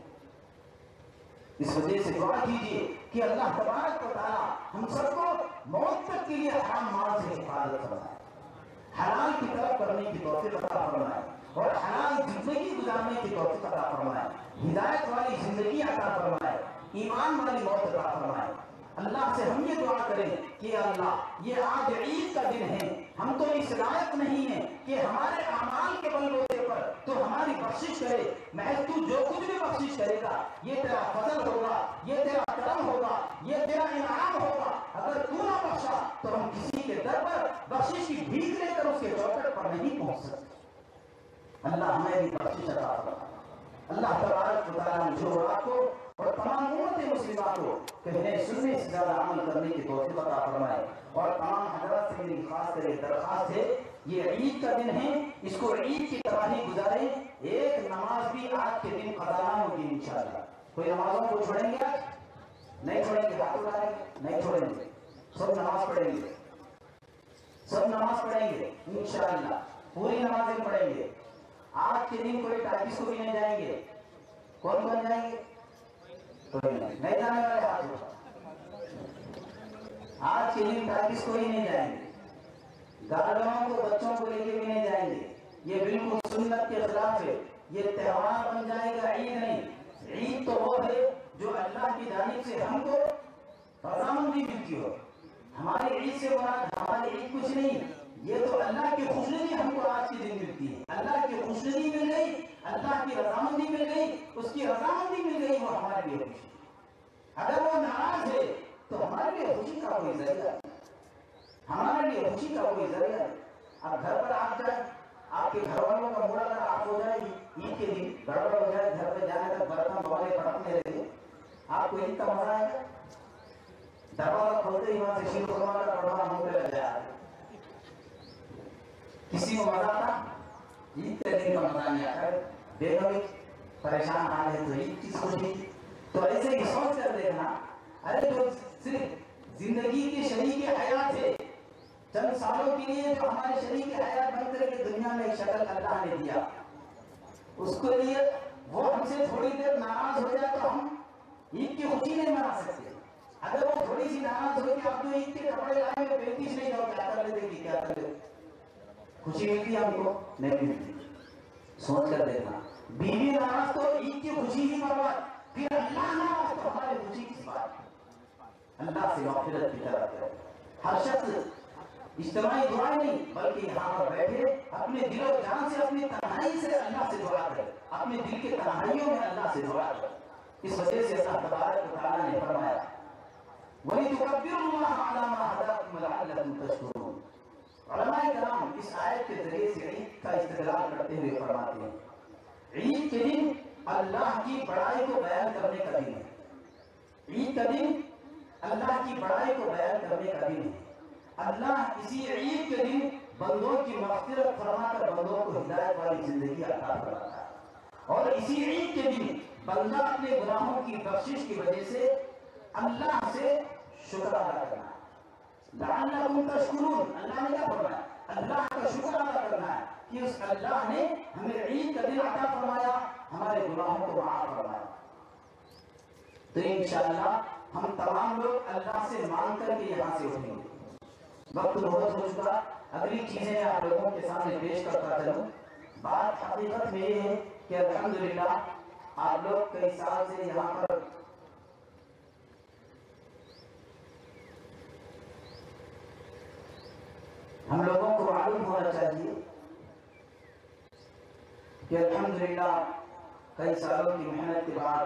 اس وجہ سے دعا کیجیے کہ اللہ تبارک و تعالی ہم سب کو موت تک کے لیے حرام مال سے حفاظت فرمائے, حلال کی طرف کرنے کی توفیق عطا فرمائے اور حلال زندگی گزارنے کی توفیق عطا فرمائے, ہدایت والی زندگی عطا فرمائے, ایمان والی موت عطا فرمائے. اللہ سے ہم یہ دعا کریں کہ اللہ یہ آج عید کا دن ہے, ہم تو اس لائق نہیں ہیں کہ ہمارے اعمال کے بل بوتے پر تو ہماری بخشش کرے, محض تو جو کچھ بھی بخشش کرے گا یہ تیرا فضل ہوگا, یہ تیرا کرم ہوگا, یہ تیرا انعام ہوگا. اگر تو نہ بخشا تو ہم کسی کے در پر بخشش کی بھیک لے کر اس کے چوکٹ پر نہیں پہنچ سکتے. اللہ ہمیں بھی بخشش عطا فرمائے. اللہ تبارک و تعالیٰ مجھے اور آپ کو اور تمام امت مسلمہ کو کہنے سننے سے زیادہ عمل کرنے کی توفیق عطا فرمائے. اور تمام حضرات سے میری خاص کر درخواست ہے, یہ عید کا دن ہے, اس کو عید کی طرح ہی گزاریں. ایک نماز بھی آج کے دن قضا نہ ہوگی انشاءاللہ. کوئی نمازوں کو چھوڑیں گے؟ آج نہیں چھوڑیں گے, ہاتھ اٹھائیں گے, نہیں چھوڑیں گے, سب نماز پڑھیں گے, سب نماز پڑھیں گے انشاءاللہ, پوری نمازیں پڑھیں گے. آج کے دن کوئی ٹاکیز کو بھی نہیں جائیں گے. کون کون جائیں گے؟ کوئی نہیں جانے والے ہاتھ اٹھا. آج کے دن ٹاکیز کوئی نہیں جائیں گے, گاڑیوں کو بچوں کو لے کے بھی نہیں جائیں گے. یہ بالکل سنت کے خلاف ہے. یہ تہوار بن جائے گا, عید نہیں. عید تو وہ ہے جو اللہ کی جانب سے ہم کو رضامندی ملتی ہو. ہماری عید سے مراد ہماری عید کچھ نہیں، یہ تو اللہ کی خوشنودی ہم کو آج کے دن ملتی ہے. اللہ کی خوشنودی مل گئی، اللہ کی رضامندی مل گئی، اس کی رضامندی مل گئی، وہ ہمارے لیے خوشی. اگر وہ ناراض ہے تو ہمارے لیے خوشی کا کوئی ذریعہ، ہمارے لیے خوشی کا کوئی ذریعہ. اب گھر پر آپ جائیں، آپ کے گھر والوں کا موڈ اگر آپ ہو جائے عید کے دن گڑبڑ ہو جائے، گھر پہ جانے تک برتن والے پڑکنے رہے، آپ کو عید کا مزہ آئے گا؟ دروازہ کھولتے ہی وہاں سے شیر قربان کا پڑھنا منہ پہ لگ جائے. کسی کو مزہ آتا؟ عید کے دن کا مزہ نہیں آتا. بیگم پریشان حال ہے تو عید کی خوشی. تو ایسے ہی سوچ کر دیکھنا، ارے جو صرف زندگی کے شریک حیات ہے، چند سالوں کے لیے جو ہمارے شریک حیات بن کر کے دنیا میں ایک شکل اللہ نے دیا، اس کے لیے وہ ہم سے تھوڑی دیر ناراض ہو جائے تو ہم عید کی خوشی نہیں منا سکتے. اگر وہ تھوڑی سی ناراض ہو کہ آپ جو عید کے کپڑے لائے ہوئے پینتیس نہیں جاؤ، کیا کر لیتے گی، کیا کر لیتے، خوشی ملتی ہے ہم کو؟ نہیں ملتی. سوچ کر دیکھنا، بیوی ناراض تو عید کی خوشی ہی برباد، پھر اللہ ناراض تو ہماری خوشی کس بات؟ اللہ سے مغفرت کی طرف ہے. ہر شخص اجتماعی دعائیں نہیں بلکہ یہاں پر بیٹھے اپنے دل و جان سے، اپنی تنہائی سے اللہ سے دعا کرے، اپنے دل کے تنہائیوں میں اللہ سے دعا کرے. اس وجہ سے اللہ تبارک و تعالیٰ نے فرمایا وَلِتُكَبِّرُوا اللَّهَ عَلَىٰ مَا هَدَاكُمْ وَلَعَلَّكُمْ تَشْكُرُونَ. علماء کرام اس آیت کے ذریعے سے عید کا استدلال کرتے ہوئے فرماتے ہیں عید کے دن اللہ کی بڑائی کو بیان کرنے کا دن ہے. عید کا دن اللہ کی بڑائی کو بیان کرنے کا دن ہے. اللہ اسی عید کے دن بندوں کی مغفرت فرما کر بندوں کو ہدایت والی زندگی عطا فرماتا ہے. اور اسی عید کے دن بندہ اپنے گناہوں کی بخشش کی وجہ سے اللہ سے شکر ادا کرنا ہے. لعلکم تشکرون، اللہ نے کیا فرمایا؟ اللہ کا شکر ادا کرنا ہے کہ اس اللہ نے ہمیں عید کا دن عطا فرمایا، ہمارے گناہوں کو معاف فرمایا. تو انشاءاللہ ہم تمام لوگ اللہ سے مانگ کر کے یہاں سے اٹھیں گے. وقت بہت ہو چکا، اگلی چیزیں میں آپ لوگوں کے سامنے پیش کرتا چلوں. بات حقیقت میں یہ ہے کہ الحمدللہ آپ لوگ کئی سال سے یہاں پر ہم لوگوں کو معلوم ہونا چاہیے کہ الحمدللہ کئی سالوں کی محنت کے بعد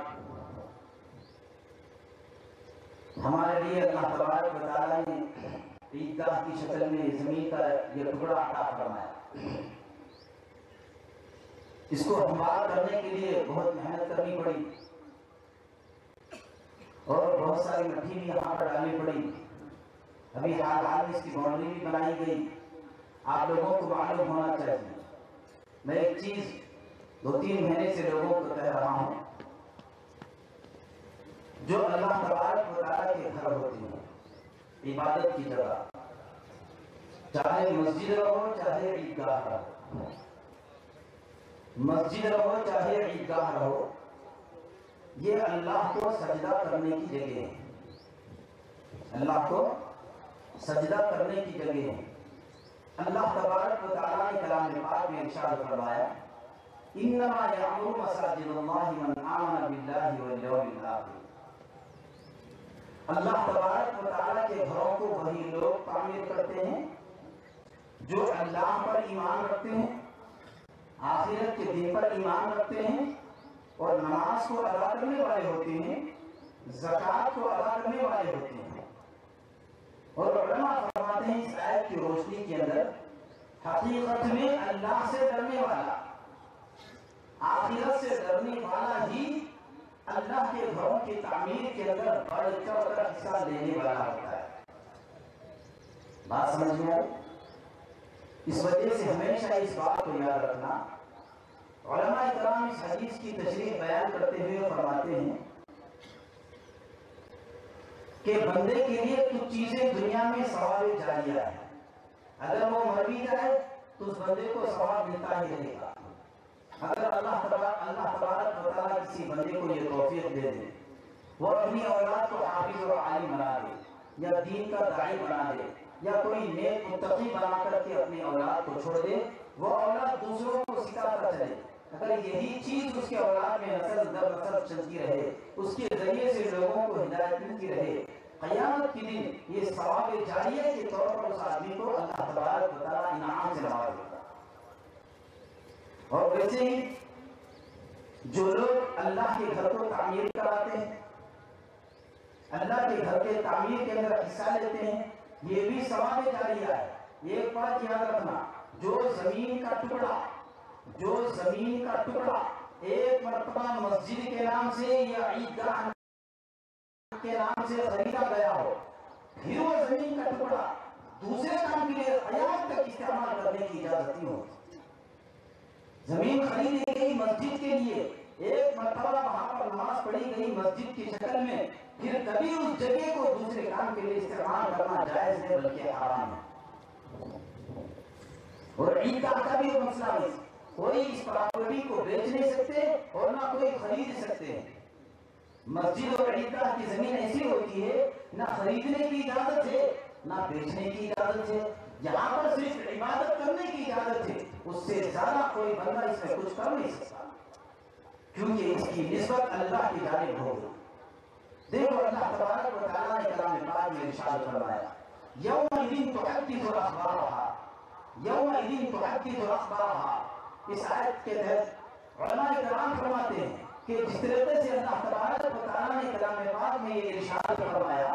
ہمارے لیے اللہ تبارک و تعالیٰ نے عیدگاہ کی شکل میں زمین کا یہ ٹکڑا عطا فرمایا. اس کو ہموار کرنے کے لیے بہت محنت کرنی پڑی اور بہت ساری مٹی بھی یہاں پر ڈالنی پڑی. ابھی حال میں اس کی باؤنڈری بھی بنائی گئی. آپ لوگوں کو معلوم ہونا چاہیے، میں ایک چیز 2-3 مہینے سے لوگوں کو کہہ رہا ہوں، جو اللہ تبارک و تعالیٰ کے گھر ہوتے ہیں، عبادت کی جگہ، چاہے مسجد رہو چاہے عیدگاہ رہو، مسجد رہو چاہے عیدگاہ رہو، یہ اللہ کو سجدہ کرنے کی جگہ ہے. اللہ کو سجدہ کرنے کی جگہ ہے. اللہ تبارک و تعالیٰ نے کلام پاک میں ارشاد فرمایا انما یعمر مساجد اللہ من آمن باللہ والیوم الآخر. اللہ تبارک و تعالیٰ کے گھروں کو وہی لوگ تعمیر کرتے ہیں جو اللہ پر ایمان رکھتے ہیں، آخرت کے دن پر ایمان رکھتے ہیں، اور نماز کو ادا کرنے والے ہوتے ہیں، زکوٰۃ کو ادا کرنے والے ہوتے ہیں. اور علماء فرماتے ہیں اس آیت کی روشنی کے اندر حقیقت میں اللہ سے ڈرنے والا، آخرت سے ڈرنے والا ہی اللہ کے گھروں کی تعمیر کے اندر بڑھ چڑھ کر حصہ لینے والا ہوتا ہے. بات سمجھ میں آئی؟ اس وجہ سے ہمیشہ اس بات کو یاد رکھنا. علماء کرام اس حدیث کی تشریح بیان کرتے ہوئے فرماتے ہیں کہ بندے کے لیے کچھ چیزیں دنیا میں ثواب جاریہ ہے. اگر وہ مر بھی جائے تو اس بندے کو ثواب ملتا ہی رہے گا. اگر اللہ تبارک و تعالیٰ کسی بندے کو یہ توفیق دے دے، وہ اپنی اولاد کو حافظ و عالم بنا دے، یا دین کا داعی بنا دے، یا کوئی نیک متقی بنا کر کے اپنی اولاد کو چھوڑ دے، وہ اولاد دوسروں کو سکھاتا چلے، اگر یہی چیز اس کے اولاد میں نسل در نسل چلتی رہے، اس کے ذریعے سے لوگوں کو ہدایت ملتی رہے، قیامت کے دن یہ ثواب جاریہ کے طور پر اس آدمی کو اللہ تبارک و تعالیٰ انعام سے نوازے گا۔ اور ویسے ہی جو لوگ اللہ کے گھر کو تعمیر کراتے ہیں، اللہ کے گھر کے تعمیر کے اندر حصہ لیتے ہیں، یہ بھی ثواب جاریہ ہے۔ ایک بات یاد رکھنا، جو زمین کا ٹکڑا ایک مرتبہ مسجد کے نام سے یا عیدگاہ کے نام سے خریدا گیا ہو، پھر وہ زمین کا ٹکڑا دوسرے کام کے لیے قیامت تک استعمال کرنے کی اجازت نہیں ہوتی۔ زمین خریدی گئی مسجد کے لیے، ایک مرتبہ وہاں پر نماز پڑھی گئی مسجد کی شکل میں، پھر کبھی اس جگہ کو دوسرے کام کے لیے استعمال کرنا جائز ہے بلکہ حرام ہے۔ اور عیدگاہ کا بھی مسئلہ ہے، کوئی اس پراپرٹی کو بیچ نہیں سکتے اور نہ کوئی خرید سکتے ہیں۔ مسجد اور عیدگاہ کی زمین ایسی ہوتی ہے، نہ خریدنے کی اجازت ہے نہ بیچنے کی اجازت ہے، یہاں پر صرف عبادت کرنے کی اجازت ہے، اس سے زیادہ کوئی بندہ اس میں کچھ کر نہیں سکتا، کیونکہ اس کی نسبت اللہ کی جانب ہوگی۔ دیکھو اللہ تبارک و تعالیٰ نے کلام پاک میں ارشاد فرمایا، یومئذ تحدث اخبارها، یومئذ تحدث اخبارها۔ اس آیت کے تحت علماء کرام فرماتے ہیں کہ جس طریقے سے اللہ تبارک و تعالیٰ نے کلام پاک میں یہ ارشاد فرمایا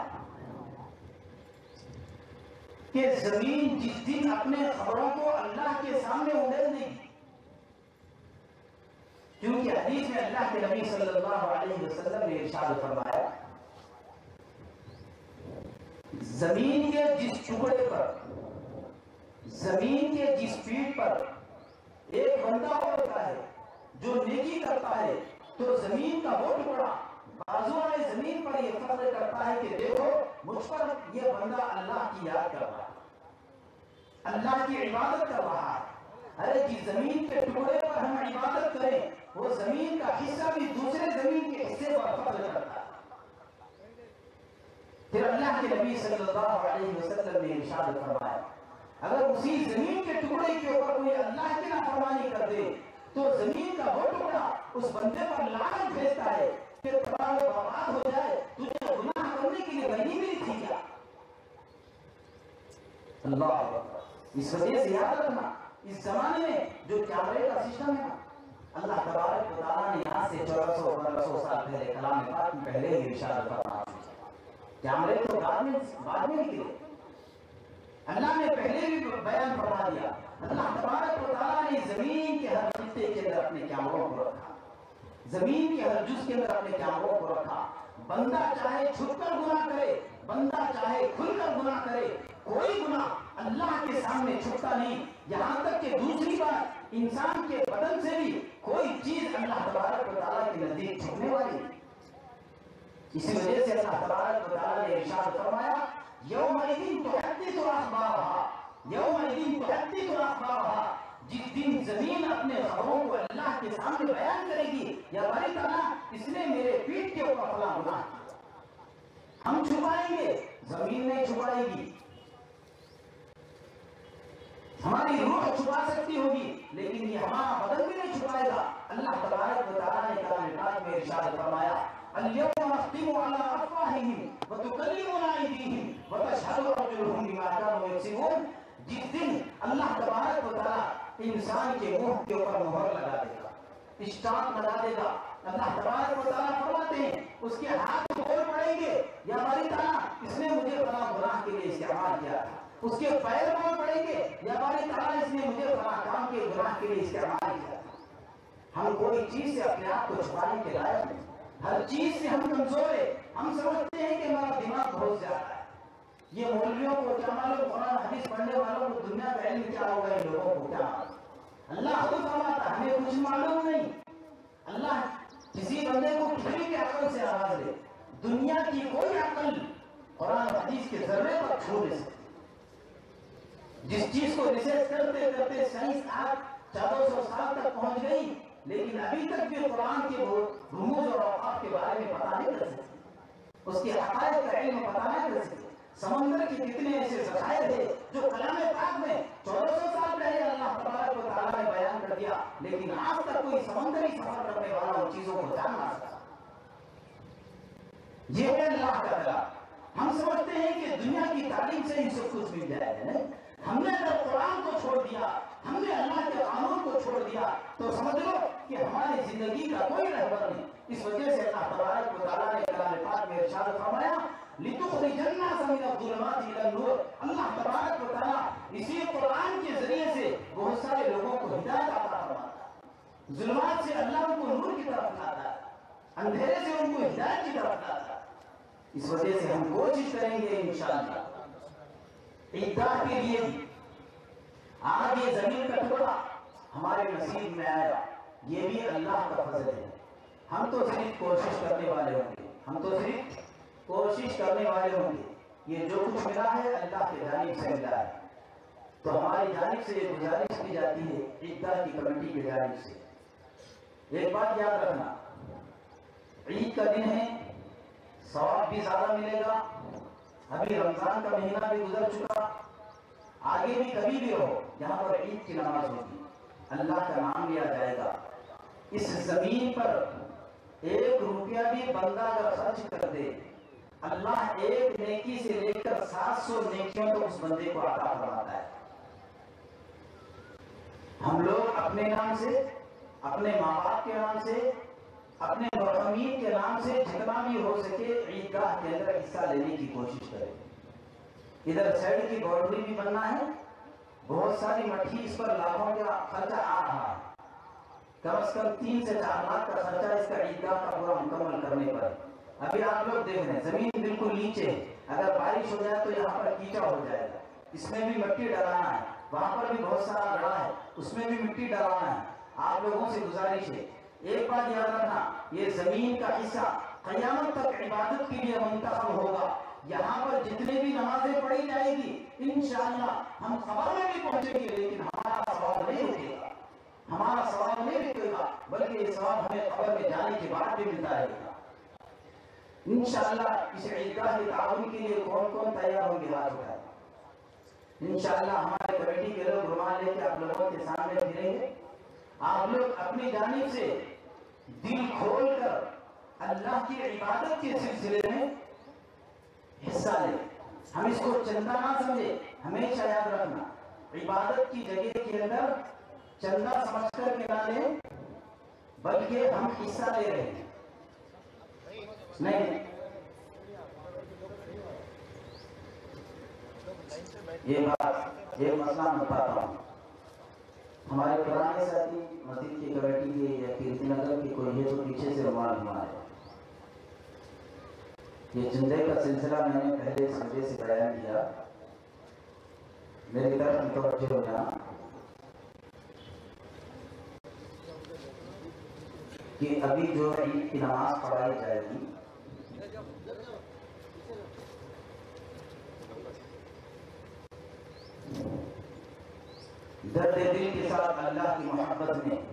کہ زمین جس دن اپنے خبروں کو اللہ کے سامنے اڑیل دے گی، کیونکہ حدیث میں اللہ کے نبی صلی اللہ علیہ وسلم نے ارشاد فرمایا، زمین کے جس ٹکڑے پر، زمین کے جس پیٹ پر ایک بندہ ہوتا ہے جو نیکی کرتا ہے، تو زمین کا وہ ٹکڑا بازو میں زمین پر یہ فخر کرتا ہے کہ دیکھو مجھ پر یہ بندہ اللہ کی یاد کر رہا ہے، اللہ کی عبادت کر رہا ہے۔ ارے جس زمین کے ٹکڑے پر ہم عبادت کریں، وہ زمین کا حصہ بھی دوسرے زمین کے حصے پر فخر کرتا ہے۔ پھر اللہ کے نبی صلی اللہ علیہ وسلم نے ارشاد فرمایا، اگر اسی زمین کے ٹکڑے کے اوپر کوئی اللہ کی نافرمانی کر دے تو زمین کا وہ ٹکڑا اس بندے پر لعنت بھیجتا ہے کہ تباہ و برباد ہو جائے، تجھے گناہ کرنے کے لیے بنی ملی تھی کیا؟ اللہ اکبر۔ اس وجہ سے یاد رکھنا، اس زمانے میں جو کیمرے کا سسٹم ہے، اللہ تبارک و تعالیٰ نے یہاں سے 1400-1500 سال پہلے کلام پاک میں پہلے ہی ارشاد فرمایا، کیمرے تو بعد میں نکلے، اللہ نے پہلے بھی بیان فرما دیا۔ اللہ تبارک و تعالیٰ نے زمین کے ہر خطے کے اندر اپنے کیمروں کو رکھا، زمین کے ہر جز کے اندر اپنے کیمروں کو رکھا۔ بندہ چاہے چھپ کر گناہ کرے، بندہ چاہے کھل کر گناہ کرے، کوئی گناہ اللہ کے سامنے چھپتا نہیں۔ یہاں تک کہ دوسری بات، انسان کے بدن سے بھی کوئی چیز اللہ تبارک و تعالیٰ کے نزدیک چھپنے والی نہیں۔ اسی وجہ سے اللہ تبارک و تعالیٰ نے ارشاد فرمایا، یومئذ تحدث اخبارها، یومئذ تحدث اخبارها۔ جس دن زمین اپنے خبروں کو اللہ کے سامنے بیان کرے گی، یا باری تعالیٰ اس نے میرے پیٹ کے اوپر فلاں گناہ کیا، ہم چھپائیں گے، زمین نہیں چھپائے گی۔ ہماری روح چھپا سکتی ہوگی لیکن یہ ہمارا بدن بھی نہیں چھپائے گا۔ اللہ تبارک و تعالیٰ نے کلام پاک میں ارشاد فرمایا، اليوم نختم على افواههم وتكلمنا ايديهم وتشهد ارجلهم بما كانوا يكسبون۔ جس دن اللہ تبارک و تعالیٰ انسان کے منہ کے اوپر مہر لگا دے گا، اسٹامپ لگا دے گا۔ اللہ تبارک و تعالیٰ فرماتے ہیں اس کے ہاتھ کھول پڑیں گے، یا باری تعالیٰ اس نے مجھے فلاں گناہ کے لیے استعمال کیا تھا۔ اس کے پیر کھول پڑیں گے، یا باری تعالیٰ اس نے مجھے فلاں کام کے گناہ کے لیے استعمال کیا تھا۔ ہم کوئی چیز سے اپنے آپ کو چھپانے کے لائق نہیں، ہر چیز سے ہم کمزور ہیں۔ ہم سمجھتے ہیں کہ ہمارا دماغ بہت زیادہ ہے، یہ مولویوں کو کیا معلوم، قرآن حدیث پڑھنے والوں کو دنیا کا علم کیا ہوگا، ان لوگوں کو کیا معلوم۔ اللہ خود فرماتا ہمیں کچھ معلوم نہیں۔ اللہ کسی بندے کو کسی کی عقل سے آواز دے، دنیا کی کوئی عقل قرآن حدیث کے ذرے پر چھو نہیں سکتی۔ جس چیز کو ریسرچ کرتے کرتے سائنس آج 1400 سال تک پہنچ گئی، لیکن ابھی تک بھی قرآن کے رموز اور اوقاف کے بارے میں پتہ نہیں کر سکتے، اس کے حقائق کا علم پتہ نہیں کر سکتے۔ سمندر کے کتنے ایسے ذخائر ہیں جو کلام پاک میں 1400 سال پہلے اللہ تبارک و تعالیٰ نے بیان کر دیا، لیکن آج تک کوئی سمندری سفر کرنے والا ان چیزوں کو جان نہ سکا۔ یہ ہے اللہ کا کلام۔ ہم سمجھتے ہیں کہ دنیا کی تعلیم سے ہی سب کچھ مل جائے گا، نہیں۔ ہم نے اگر قرآن کو چھوڑ دیا، ہم نے اللہ کے قانون کو چھوڑ دیا، تو سمجھ لو کہ ہماری زندگی کا کوئی رہبر نہیں۔ اس وجہ سے اللہ تبارک و تعالیٰ نے کلام پاک میں ارشاد فرمایا لِتُخْرِجَ النَّاسَ مِنَ الظُّلُمَاتِ إِلَى النُّورِ۔ اللہ تبارک و تعالیٰ اسی قرآن کے ذریعے سے بہت سارے لوگوں کو ہدایت عطا فرماتا ہے۔ ظلمات سے اللہ ان کو نور کی طرف لاتا ہے، اندھیرے سے ان کو ہدایت کی طرف لاتا ہے۔ اس وجہ سے ہم کوشش کریں گے انشاءاللہ عیدگاہ کے لیے بھی آج یہ زمین کا ٹکڑا ہمارے نصیب میں آیا، یہ بھی اللہ کا فضل ہے۔ ہم تو صرف کوشش کرنے والے ہوں گے، ہم تو صرف کوشش کرنے والے ہوں گے۔ یہ جو کچھ ملا ہے اللہ کی جانب سے ملا ہے، تو ہماری جانب سے یہ گزارش کی جاتی ہے عیدگاہ کی کمیٹی کی جانب سے، ایک بات یاد رکھنا، عید کا دن ہے، ثواب بھی زیادہ ملے گا۔ ابھی رمضان کا مہینہ بھی گزر چکا، آگے بھی کبھی بھی رہو جہاں پر عید کی نماز ہوگی، اللہ کا نام لیا جائے گا۔ اس زمین پر 1 روپیہ بھی بندہ اگر خرچ کر دے، اللہ 1 نیکی سے لے کر 700 نیکیوں تو اس بندے کو عطا فرماتا ہے۔ ہم لوگ اپنے نام سے، اپنے ماں باپ کے نام سے، اپنے مرحومین کے نام سے جتنا بھی ہو سکے عیدگاہ کے اندر حصہ لینے کی کوشش کریں۔ ادھر سائڈ کی باؤنڈری بھی بننا ہے، بہت ساری مٹھی اس پر لاکھوں کا خرچہ آ رہا ہے، کم از کم 3 سے 4 لاکھ کا خرچہ اس کا عیدگاہ کا پورا مکمل کرنے پر۔ ابھی آپ لوگ دیکھ رہے ہیں زمین بالکل نیچے ہے، اگر بارش ہو جائے تو یہاں پر کیچڑ ہو جائے گا، اس میں بھی مٹی ڈلانا ہے، وہاں پر بھی بہت سارا گڑھا ہے، اس میں بھی مٹی ڈلانا ہے۔ آپ لوگوں سے گزارش ہے، ایک بات یاد رکھنا، یہ زمین کا حصہ قیامت تک عبادت کے لیے منتخب ہوگا۔ یہاں پر جتنے بھی نمازیں پڑھی جائے گی انشاءاللہ ہم قبر میں بھی پہنچیں گے، لیکن ہمارا ثواب نہیں رکے گا، ہمارا ثواب نہیں رکے گا، بلکہ یہ ثواب ہمیں قبر میں جانے کے بعد بھی ملتا رہے گا۔ انشاءاللہ اس عیدگاہ کے تعاون کے لیے کون کون تیار ہوں گے ہاتھ اٹھائیں۔ انشاءاللہ ہمارے کمیٹی کے لوگ رومال لے کے آپ لوگوں کے سامنے پھریں گے، آپ لوگ اپنی جانب سے دل کھول کر اللہ کی عبادت کے سلسلے میں حصہ لیں۔ ہم اس کو چندہ نہ سمجھے، ہمیشہ یاد رکھنا، عبادت کی جگہ کے اندر چندہ سمجھ کر کے نہ لیں، بلکہ ہم حصہ لے رہے ہیں۔ نہیں، یہ بات ایک مسئلہ میں بتاتا ہوں، ہمارے پرانے ساتھی مسجد کی کمیٹی کے یا کیرتی نگر کے کوئی ہے تو پیچھے سے رومال گھمائے۔ یہ چندے کا سلسلہ میں نے پہلے اس وجہ سے بیان کیا، میری طرف متوجہ ہو جانا کہ ابھی جو عید کی نماز پڑھائی جائے گی درد دل کے ساتھ اللہ کی محبت میں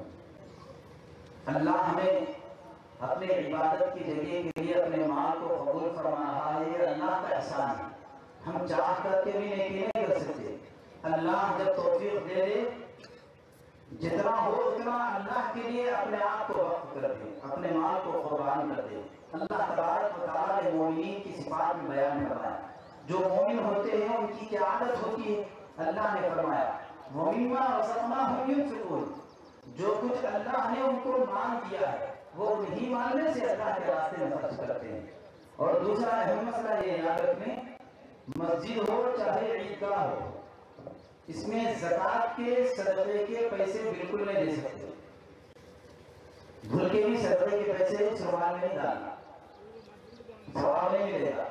اللہ ہمیں اپنے عبادت کی جگہ کے لیے اپنے مال کو قبول فرما رہا ہے، یہ اللہ کا احسان ہے۔ ہم چاہ کر کے بھی نیکی نہیں کر سکتے، اللہ جب توفیق دے دے جتنا ہو اتنا اللہ کے لیے اپنے آپ کو وقف کر دے، اپنے مال کو قربان کر دے۔ اللہ تبارک و تعالیٰ نے مومنین کی صفات میں بیان فرمایا، جو مومن ہوتے ہیں ان کی کیا عادت ہوتی ہے، اللہ نے فرمایا وَمِمَّا رَزَقْنَاهُمْ يُنْفِقُونَ، جو کچھ اللہ نے ان کو مال دیا ہے وہ انہی مال میں سے اللہ کے راستے میں خرچ کرتے ہیں۔ اور دوسرا اہم مسئلہ یہ یاد رکھیں، مسجد ہو چاہے عیدگاہ ہو، اس میں زکوٰۃ کے صدقے کے پیسے بالکل نہیں دے سکتے، بھول کے بھی صدقے کے پیسے اس رومال میں نہیں ڈالنا، ثواب نہیں ملے گا۔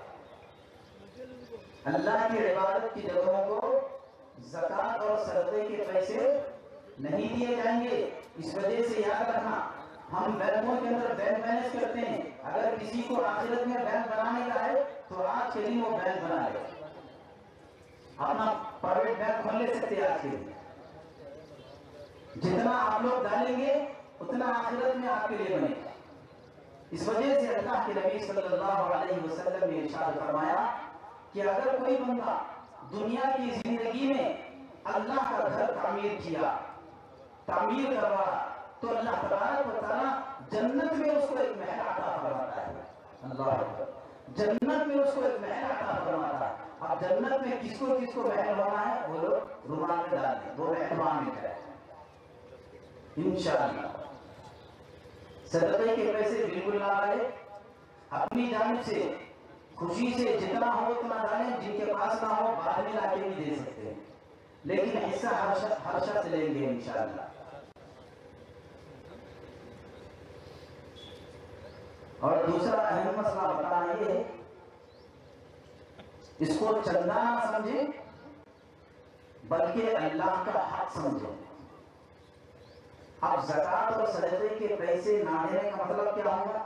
اللہ کی عبادت کی جگہوں کو زکوٰۃ اور صدقے کے پیسے نہیں دیے جائیں گے۔ اس وجہ سے یاد رکھنا، ہم بینکوں کے اندر بینک مینج کرتے ہیں، اگر کسی کو آخرت میں بینک بنانے کا ہے تو آج کے دن وہ بینک بنا لے، اپنا پرائیویٹ بینک کھول لے سکتے ہیں۔ آج کے دن جتنا آپ لوگ ڈالیں گے اتنا آخرت میں آپ کے لیے بنے گا۔ اس وجہ سے اللہ کے نبی صلی اللہ علیہ وسلم نے ارشاد فرمایا کہ اگر کوئی بندہ دنیا کی زندگی میں اللہ کا گھر تعمیر کیا، تعمیر کر رہا ہے تو اللہ تبارک و تعالیٰ جنت میں اس کو ایک محل عطا فرماتا ہے. اللہ اکبر. جنت میں اس کو ایک محل عطا فرماتا ہے. اب جنت میں کس کو محل ہونا ہے وہ لوگ رومان میں ڈال دیں, وہ مہمان میں جائے انشاءاللہ. صدقے کے پیسے بالکل نہ ڈالیں, اپنی جانب سے خوشی سے جتنا ہو اتنا ڈالیں, جن کے پاس نہ ہو بعد میں لا کے بھی دے سکتے ہیں, لیکن حصہ ہر شخص لیں گے انشاءاللہ. اور دوسرا اہم مسئلہ بتانا یہ ہے, اس کو چندہ نہ سمجھیں بلکہ اللہ کا حق سمجھیں. اب زکوٰۃ اور صدقے کے پیسے نہ دینے کا مطلب کیا ہوگا؟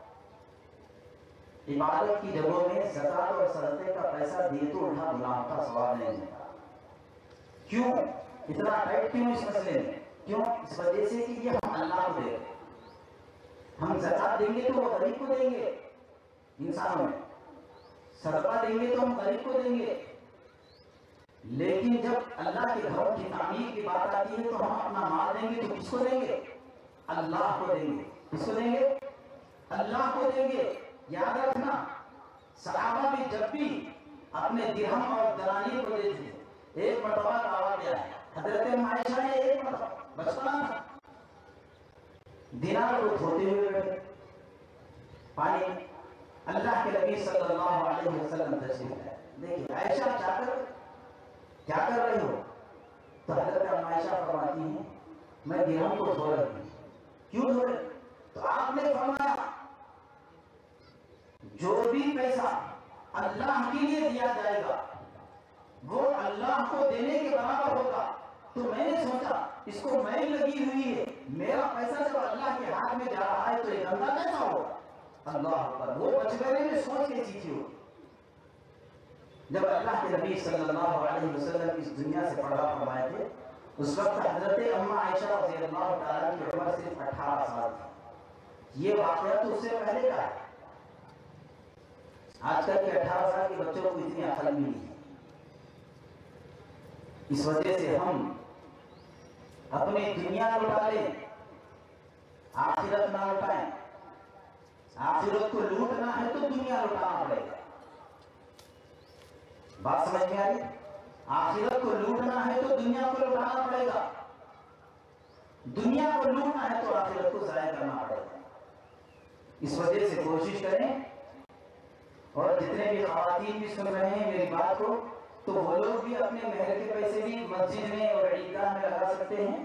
عبادت کی جگہوں میں زکوٰۃ اور صدقے کا پیسہ دیے تو اٹھا گناہ کا ثواب نہیں ملتا. کیوں اتنا ٹائٹ کیوں اس مسئلے میں؟ کیوں؟ اس وجہ سے کہ یہ ہم اللہ کو دے رہے ہیں. ہم زکوٰۃ دیں گے تو وہ غریب کو دیں گے, انسانوں میں صدقہ دیں گے تو ہم غریب کو دیں گے, لیکن جب اللہ کے گھروں کی تعمیر کی بات آتی ہے تو ہم اپنا مال دیں گے تو کس کو دیں گے؟ اللہ کو دیں گے. کس کو دیں گے؟ اللہ کو دیں گے. یاد رکھنا, صحابہ بھی جب بھی اپنے درہم اور دنانیر کو دیتے تھے, ایک مرتبہ دعویٰ کیا ہے حضرت عائشہ نے, ایک مرتبہ بچپنا تھا, دینار کو دھوتے ہوئے بیٹھے پانی, اللہ کے نبی صلی اللہ علیہ وسلم تشریف لائے. دیکھیے عائشہ کیا کر رہی ہو؟ تو حضرت عائشہ فرماتی ہیں میں درہم کو دھو رہی ہوں. کیوں دھو رہے؟ تو آپ نے فرمایا جو بھی پیسہ اللہ کے لیے دیا جائے گا وہ اللہ کو دینے کے برابر ہوگا. تو میں نے سوچا اس کو میں لگی ہوئی ہے, میرا پیسہ جب اللہ کے ہاتھ میں جا رہا ہے تو یہ گندا کیسا ہوگا؟ اللہ اکبر. وہ بچپنے میں سوچ کے سیکھی ہوگی. جب اللہ کے نبی صلی اللہ علیہ وسلم اس دنیا سے پردہ فرمائے تھے اس وقت حضرت اماں عائشہ رضی اللہ تعالیٰ کی عمر صرف 18 سال تھی. یہ واقعہ تو اس سے پہلے کا ہے. آج کل کے 18 سال کے بچوں کو اتنی عقل بھی نہیں ہے. اس وجہ سے ہم اپنی دنیا لوٹا لیں, آخرت نہ لوٹائیں. آخرت کو لوٹنا ہے تو دنیا لوٹانا پڑے گا. بات سمجھ میں آ رہی؟ آخرت کو لوٹنا ہے تو دنیا کو لوٹانا پڑے گا, دنیا کو لوٹنا ہے تو آخرت کو ضائع کرنا پڑے گا. اس وجہ سے کوشش کریں, اور جتنے بھی خواتین بھی سن رہے ہیں میری بات کو, تو وہ لوگ بھی اپنے مہر کے پیسے بھی مسجد میں اور عیدگاہ میں لگا سکتے ہیں,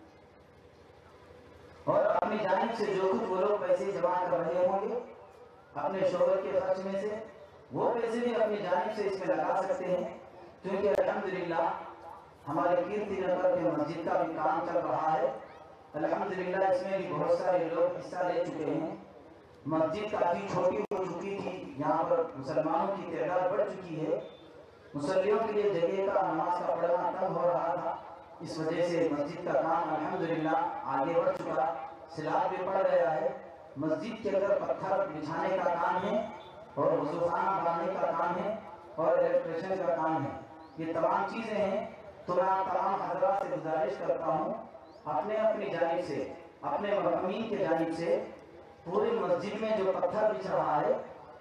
اور اپنی جانب سے جو کچھ وہ لوگ پیسے جمع کر رہے ہوں گے اپنے شوہر کے خرچ میں سے, وہ پیسے بھی اپنی جانب سے اس میں لگا سکتے ہیں. کیونکہ الحمدللہ ہمارے کیرتی نگر کے مسجد کا بھی کام چل رہا ہے. الحمدللہ اس میں بھی بہت سارے لوگ حصہ لے چکے ہیں. مسجد کافی چھوٹی ہو چکی تھی, یہاں پر مسلمانوں کی تعداد بڑھ چکی ہے, مصلیوں کے لیے جگہ کا نماز کا پڑھنا تنگ ہو رہا تھا. اس وجہ سے مسجد کا کام الحمدللہ آگے بڑھ چکا, سلاب بھی پڑ گیا ہے. مسجد کے اندر پتھر بچھانے کا کام ہے, اور وضوخانہ بنانے کا کام ہے, اور الیکٹریشن کا کام ہے. یہ تمام چیزیں ہیں. تو میں تمام حضرات سے گزارش کرتا ہوں اپنے اپنی جانب سے, اپنے مرحومین کی جانب سے پوری مسجد میں جو پتھر بچھ رہا ہے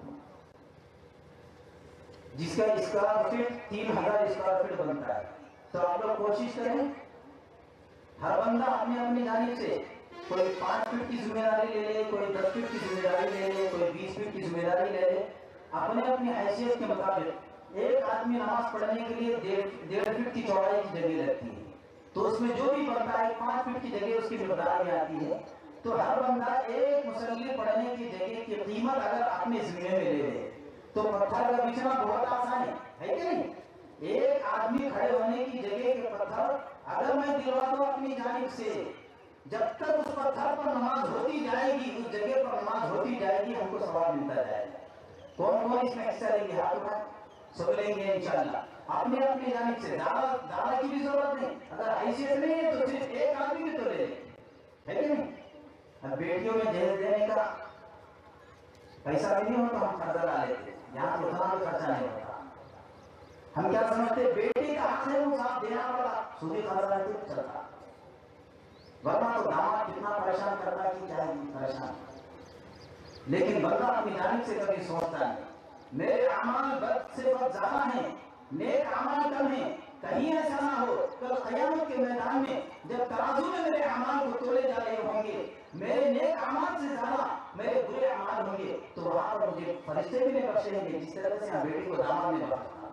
جس کا اسکوائر فٹ 3000 اسکوائر فٹ بنتا ہے, تو آپ لوگ کوشش کریں ہر بندہ اپنی اپنی جانب سے کوئی 5 فٹ کی ذمہ داری لے لے, کوئی 10 فٹ کی ذمہ داری لے لے, کوئی 20 فٹ کی ذمہ داری لے لے. اپنے اپنی حیثیت کے مطابق ایک آدمی نماز پڑھنے کے لیے 1.5 فٹ کی چوڑائی کی جگہ لگتی ہے, تو اس میں جو بھی بنتا ہے 5 فٹ کی جگہ اس کی مقدار میں آتی ہے. تو ہر بندہ ایک مصلی پڑھنے کی جگہ کی قیمت اگر اپنے ذمہ میں لے لے تو پتھر کا بچھنا بہت آسان ہے کہ نہیں؟ ایک آدمی کھڑے ہونے کی جگہ کے پتھر اگر میں دلوا دوں اپنی جانب سے, جب تک اس پتھر پر نماز ہوتی جائے گی, اس جگہ پر نماز ہوتی جائے گی, ہم کو ثواب ملتا جائے گا. کون کون اس میں حصہ لیں گے؟ ہاتھ اٹھائیں, سب لیں گے انشاءاللہ. اپنے اپنی جانب سے دعویٰ کی بھی ضرورت نہیں. اگر حیثیت نہیں ہے تو صرف ایک آدمی بھی تو لے لیں, ہے کہ نہیں؟ اب بیٹیوں میں جہیز دینے کا پیسہ نہیں ہو تو ہم قرضہ لا لیتے, یہاں تو اتنا بھی خرچہ نہیں ہوتا. ہم کیا سمجھتے بیٹی کا حق ہے وہ صاحب دینا پڑا, سودی قرضہ نہیں چلتا. ورنہ تو داماد کتنا پریشان کرتا ہے کہ کیا ہے پریشان. لیکن بندہ اپنی جانب سے کبھی سوچتا نہیں میرے اعمال بد سے بد زیادہ ہیں، نیک اعمال کم ہیں. کہیں ایسا نہ ہو کل قیامت کے میدان میں جب ترازو میں میرے اعمال کو تولے جا رہے ہوں گے، میرے نیک اعمال سے زیادہ میرے برے اعمال ہوں گے، تو وہاں پر مجھے فرشتے بھی نہیں بخشیں گے جس طرح سے بیٹی کو داماد نے بخشا.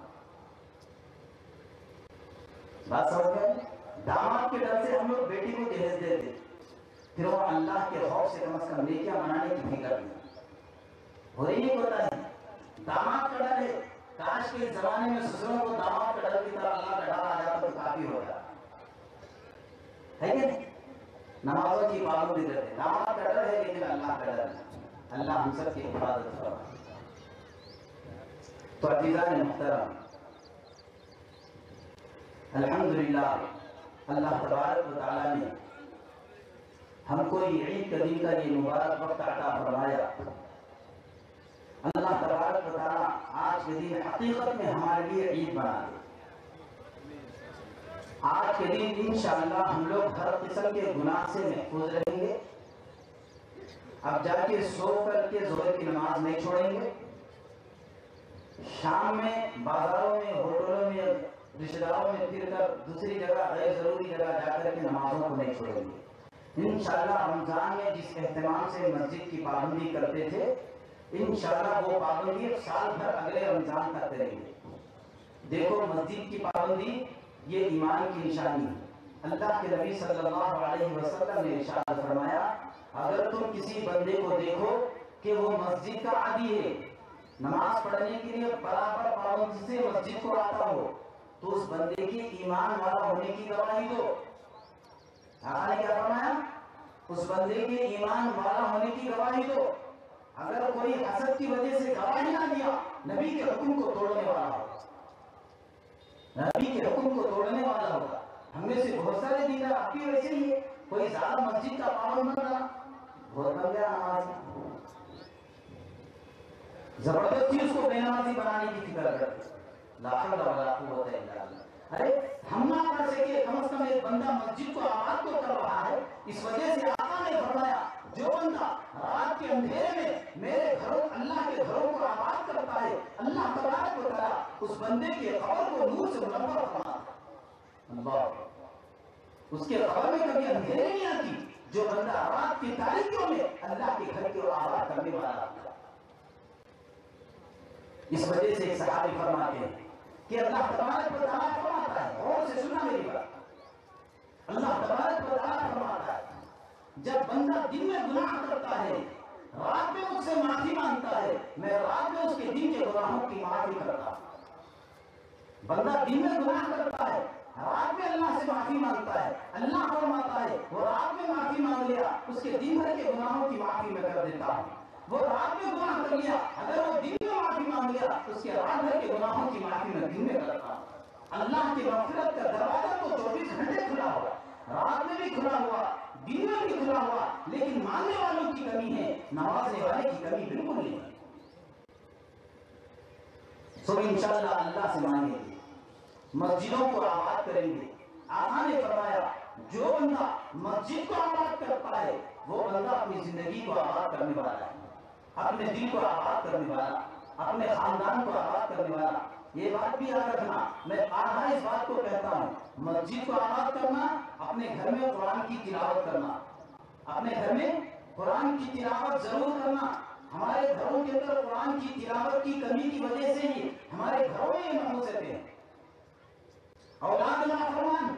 بات سمجھ گئے؟ داماد کے ڈر سے ہم لوگ بیٹی کو جہیز دیتے، پھر وہ اللہ کے خوف سے کم از کم نیکیاں بنانے کی فکر نہیں ہو رہی نہیں ہوتا ہے. داماد کا ڈر ہے. کاش کے زمانے میں سسروں کو داماد کا ڈر کی طرح اللہ کا ڈر آ جاتا تو کافی ہوتا ہے کہ نہیں. نمازوں کی پابندی کرتے، داماد کا ڈر ہے لیکن اللہ کا ڈر ہے. اللہ ہم سب کی حفاظت فرمائے. تو عزیزان محترم، الحمدللہ اللہ تبارک و تعالیٰ نے ہم کو یہ عید کا دن کا یہ مبارک وقت عطا فرمایا. اللہ تبارک و تعالیٰ آج کے دن حقیقت میں ہمارے لیے عید بنا دے. آج کے دن انشاءاللہ ہم لوگ ہر قسم کے گناہ سے محفوظ رہیں گے. اب جا کے سو کر کے ظہر کی نماز نہیں چھوڑیں گے. شام میں بازاروں میں ہوٹلوں میں رشتہ داروں میں پھر کر دوسری جگہ غیر ضروری جگہ جا کر کے نمازوں کو نہیں چھوڑیں گے. انشاءاللہ رمضان میں جس اہتمام سے مسجد کی پابندی کرتے تھے، انشاءاللہ وہ پابندی سال بھر اگلے رمضان تک کریں گے. دیکھو مسجد کی پابندی یہ ایمان کی نشانی ہے. اللہ کے نبی صلی اللہ علیہ وسلم نے ارشاد فرمایا، اگر تم کسی بندے کو دیکھو کہ وہ مسجد کا عادی ہے، نماز پڑھنے کے لیے برابر پابندی سے مسجد کو آتا ہو، تو اس بندے کی ایمان والا ہونے کی گواہی دو. آپ نے کیا فرمایا؟ اس بندے کے ایمان والا ہونے کی گواہی دو. اگر کوئی حسد کی وجہ سے گواہی نہ دیا، نبی کے حکم کو توڑنے والا ہوگا. نبی کے حکم کو توڑنے والا ہوگا. ہم میں سے بہت سارے دیندار آپ بھی ویسے ہی ہے. کوئی زیادہ مسجد کا پابند بن رہا، بہت بن گیا نماز، زبردستی اس کو بے نمازی بنانے کی فکر کرتے. لا حول ولا قوت الا باللہ. ارے ہم نہ کر سکے، کم از کم ایک بندہ مسجد کو آباد تو کر رہا ہے. اس وجہ سے آقا نے فرمایا، جو بندہ رات کے اندھیرے میں میرے گھروں اللہ کے گھروں کو آباد کرتا ہے، اللہ تبارک و تعالیٰ اس بندے کے قبر کو نور سے منور فرماتا ہے. اللہ، اس کے قبر میں کبھی اندھیرے نہیں آتی. جو بندہ رات کی تاریکیوں میں اللہ کے گھر کو آباد کرنے والا ہے. اس وجہ سے ایک صحابی فرماتے ہیں کہ اللہ تبارک و تعالیٰ فرماتا ہے، غور سے سننا میری بات، اللہ تبارک و تعالیٰ فرماتا ہے جب بندہ دن میں گناہ کرتا ہے، رات میں مجھ سے معافی مانگتا ہے، میں رات میں اس کے دن کے گناہوں کی معافی کرتا ہوں. بندہ دن میں گناہ کرتا ہے، رات میں اللہ سے معافی مانگتا ہے، اللہ فرماتا ہے وہ رات میں معافی مانگ لیا، اس کے دن بھر کے گناہوں کی معافی میں کر دیتا ہوں. وہ رات میں گناہ کر لیا، اگر وہ دن میں معافی مانگ لیا، اس کے رات بھر کے گناہوں کی معافی میں دن میں کرتا ہوں. اللہ کی مغفرت کا دروازہ تو 24 گھنٹے کھلا ہوا، رات میں بھی کھلا ہوا، دن میں بھی کھلا ہوا، لیکن ماننے والوں کی کمی ہے، نمازنے والے کی کمی بالکل نہیں. سو انشاءاللہ اللہ سے مانگیں گے، مسجدوں کو آباد کریں گے. آقا نے فرمایا، جو بندہ مسجد کو آباد کرتا ہے وہ بندہ اپنی زندگی کو آباد کرنے والا ہے، اپنے دل کو آباد کرنے والا، اپنے خاندان کو آباد کرنے والا. یہ بات بھی یاد رکھنا، میں آدھا اس بات کو کہتا ہوں، مسجد کو آباد کرنا، اپنے گھر میں قرآن کی تلاوت کرنا، اپنے گھر میں قرآن کی تلاوت ضرور کرنا. ہمارے گھروں کے اندر قرآن کی تلاوت کی کمی کی وجہ سے ہی ہمارے گھروں میں یہ نحوستیں ہیں. اولاد نافرمان،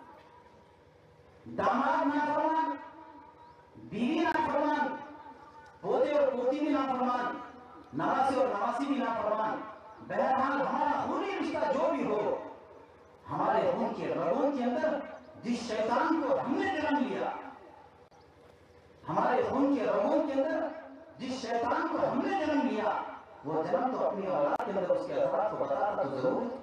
داماد نافرمان، بیوی نافرمان، پوتے اور پوتی بھی نافرمان، نواسی اور نواسی بھی نافرمان. بہرحال ہمارا خونی رشتہ جو بھی ہو، ہمارے خون کے رگوں کے اندر جس شیطان کو ہم نے جنم لیا، ہمارے خون کے رگوں کے اندر جس شیطان کو ہم نے جنم لیا، وہ جنم تو اپنی اولاد کے اندر اس کے اثرات کو بتاتا تو ضرور ہے.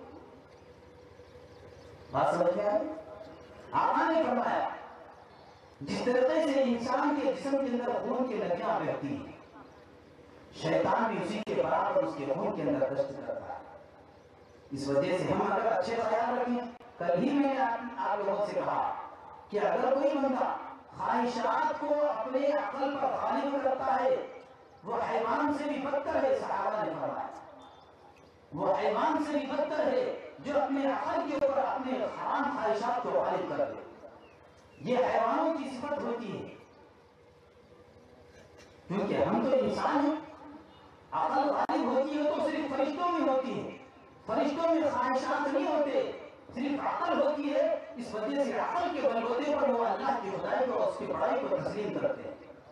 بات سمجھ میں آئی؟ آقا نے فرمایا، جس طریقے سے انسان کے جسم کے اندر خون کی ندیاں بہتی ہیں، شیطان بھی اسی کے برابر اس کے خون کے اندر گشت کرتا ہے. اس وجہ سے ہم اگر اچھے خیال رکھیں، کل ہی میں نے آپ لوگوں سے کہا کہ اگر کوئی بندہ خواہشات کو اپنے عقل پر غالب کرتا ہے وہ حیوان سے بھی بدتر ہے، صحابہ نے فرمایا وہ حیوان سے بھی بدتر ہے جو اپنے عقل کے اوپر اپنے حرام خواہشات کو غالب کر دے. یہ حیوانوں کی صفت ہوتی ہے، کیونکہ ہم تو انسان ہیں. عقل غالب ہوتی ہے تو صرف فرشتوں میں ہوتی ہے، فرشتوں میں خواہشات نہیں ہوتے، صرف عقل ہوتی ہے. اس وجہ سے عقل کے بلبوتے پر وہ اللہ کی خدائی کو اور اس کی بڑائی کو تسلیم کرتے ہیں.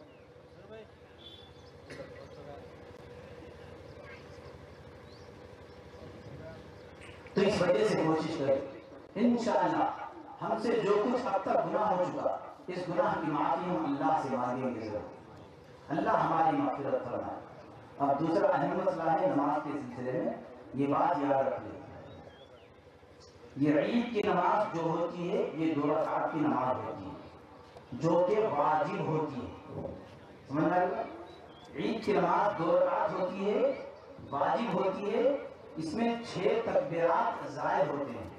تو اس وجہ سے کوشش کریں انشاءاللہ ہم سے جو کچھ اب تک گناہ ہو چکا اس گناہ کی معافی ہم اللہ سے مانگیں گے ضرور. اللہ ہماری مغفرت فرمائے. اب دوسرا اہم مسئلہ ہے نماز کے سلسلے میں، یہ بات یاد رکھ لیں. یہ عید کی نماز جو ہوتی ہے یہ 2 رکعت کی نماز ہوتی ہے جو کہ واجب ہوتی ہے. سمجھ آئے گا؟ عید کی نماز 2 رکعت ہوتی ہے، واجب ہوتی ہے. اس میں 6 تکبیرات زائد ہوتے ہیں،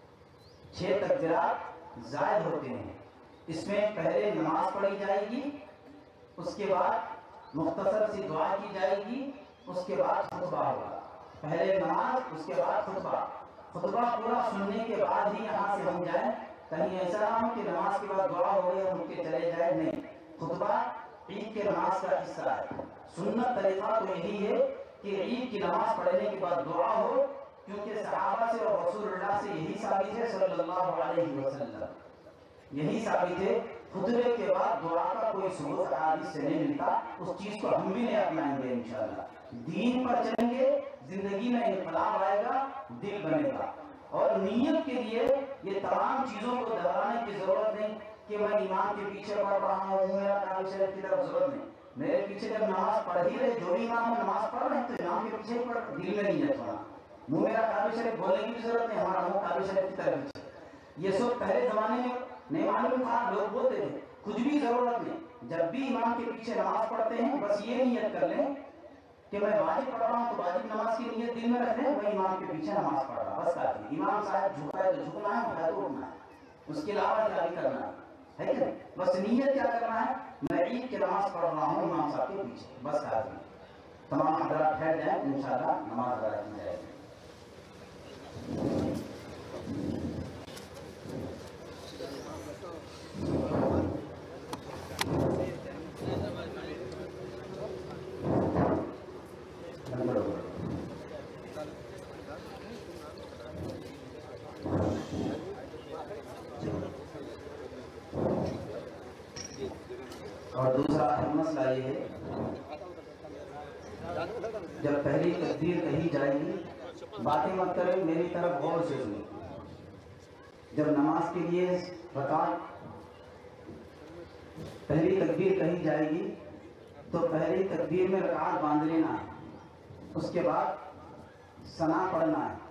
6 تکبیرات زائد ہوتے ہیں. اس میں پہلے نماز پڑھی جائے گی، اس کے بعد مختصر سی دعا کی جائے گی، اس کے بعد خطبہ ہوگا. پہلے نماز اس کے بعد خطبہ. خطبہ پورا سننے کے بعد ہی یہاں سے ہم جائیں. کہیں ایسا نہ ہو کہ نماز کے بعد دعا ہو گئی اور اٹھ کے چلے جائیں. نہیں، خطبہ عید کے نماز کا حصہ ہے. سنت طریقہ تو یہی ہے کہ عید کی نماز پڑھنے کے بعد دعا ہو، کیونکہ صحابہ سے اور رسول اللہ سے یہی ثابت ہے صلی اللہ علیہ وسلم، یہی ثابت ہے. خطبے کے بعد دعا کا کوئی ثبوت حدیث سے نہیں ملتا. اس چیز کو ہم بھی نہیں اپنائیں گے انشاءاللہ. دین پر چلیں گے، زندگی میں انقلاب آئے گا، دل بنے گا. اور نیت کے لیے یہ تمام چیزوں کو دہرانے کی ضرورت نہیں کہ میں امام کے پیچھے پڑھ رہا ہوں، میرا کعبہ شریف کی طرف ضرورت نہیں. میرے پیچھے جب نماز پڑھ ہی رہے، جو بھی امام نماز پڑھ رہے ہیں تو امام کے پیچھے پڑھ، دل میں نہیں ہے تھوڑا. منہ میرا کعبہ شریف بولنے کی بھی ضرورت نہیں، ہمارا منہ کعبہ شریف کی طرف پیچھے. یہ سب پہلے زمانے میں نہیں معلوم تھا، لوگ بولتے تھے. کچھ بھی ضرورت نہیں. جب بھی امام کے پیچھے نماز پڑھتے ہیں بس یہ نیت کر لیں کہ میں واجب پڑھ رہا ہوں تو واجب نماز کی نیت دل میں رکھ لیں، میں امام کے پیچھے نماز پڑھ رہا. بس کافی. امام صاحب جھکا ہے تو جھکنا ہے، اٹھا تو اٹھنا ہے، اس کے علاوہ کیا بھی کرنا ہے کہ نہیں. بس نیت کیا کرنا ہے، میں عید کی نماز پڑھ رہا ہوں امام صاحب کے پیچھے، بس کافی. تمام حضرات ٹھہر جائیں، انشاءاللہ نماز ادا کی جائے گی. اور دوسرا اہم مسئلہ یہ ہے، جب پہلی تکبیر کہی جائے گی، باتیں مت کریں، میری طرف غور سے سنیں. جب نماز کے لیے رکعت پہلی تکبیر کہی جائے گی تو پہلی تکبیر میں رکعت باندھ لینا ہے. اس کے بعد ثنا پڑھنا ہے.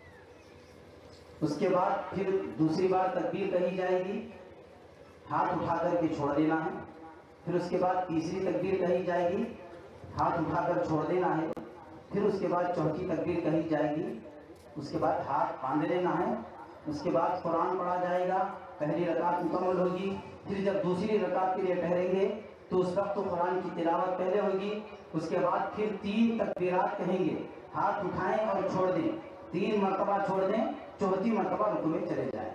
اس کے بعد پھر دوسری بار تکبیر کہی جائے گی، ہاتھ اٹھا کر کے چھوڑ دینا ہے. پھر اس کے بعد تیسری تکبیر کہی جائے گی، ہاتھ اٹھا کر چھوڑ دینا ہے. پھر اس کے بعد چوتھی تکبیر کہی جائے گی، اس کے بعد ہاتھ باندھ لینا ہے. اس کے بعد قرآن پڑھا جائے گا، پہلی رکعت مکمل ہوگی. پھر جب دوسری رکعت کے لیے ٹھہریں گے تو اس وقت تو قرآن کی تلاوت پہلے ہوگی. اس کے بعد پھر 3 تکبیرات کہیں گے، ہاتھ اٹھائیں اور چھوڑ دیں، 3 مرتبہ چھوڑ دیں، چوتھی مرتبہ رکوع میں چلے جائیں.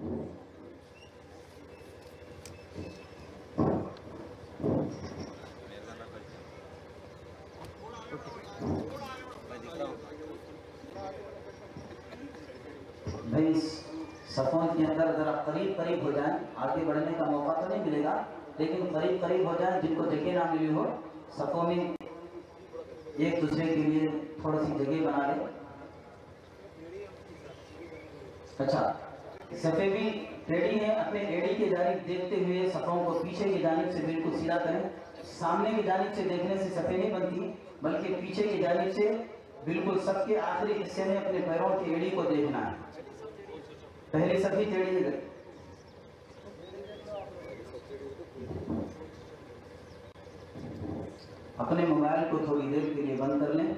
بھائی صفوں کے اندر ذرا قریب قریب ہو جائیں، آگے بڑھنے کا موقع تو نہیں ملے گا لیکن قریب قریب ہو جائیں. جن کو جگہ نہ ملی ہو صفوں میں ایک دوسرے کے لیے تھوڑی سی جگہ بنا لیں. اچھا، صفے بھی ٹیڑھی ہیں، اپنے ایڑی کی جانب دیکھتے ہوئے صفوں کو پیچھے کی جانب سے بالکل سیدھا کریں. سامنے کی جانب سے دیکھنے سے صفیں نہیں بنتی بلکہ پیچھے کی جانب سے بالکل سب کے آخری حصے میں اپنے پیروں کی ایڑی کو دیکھنا ہے. پہلی صفی ٹیڑھی ہے. اپنے موبائل کو تھوڑی دیر کے لیے بند کر لیں.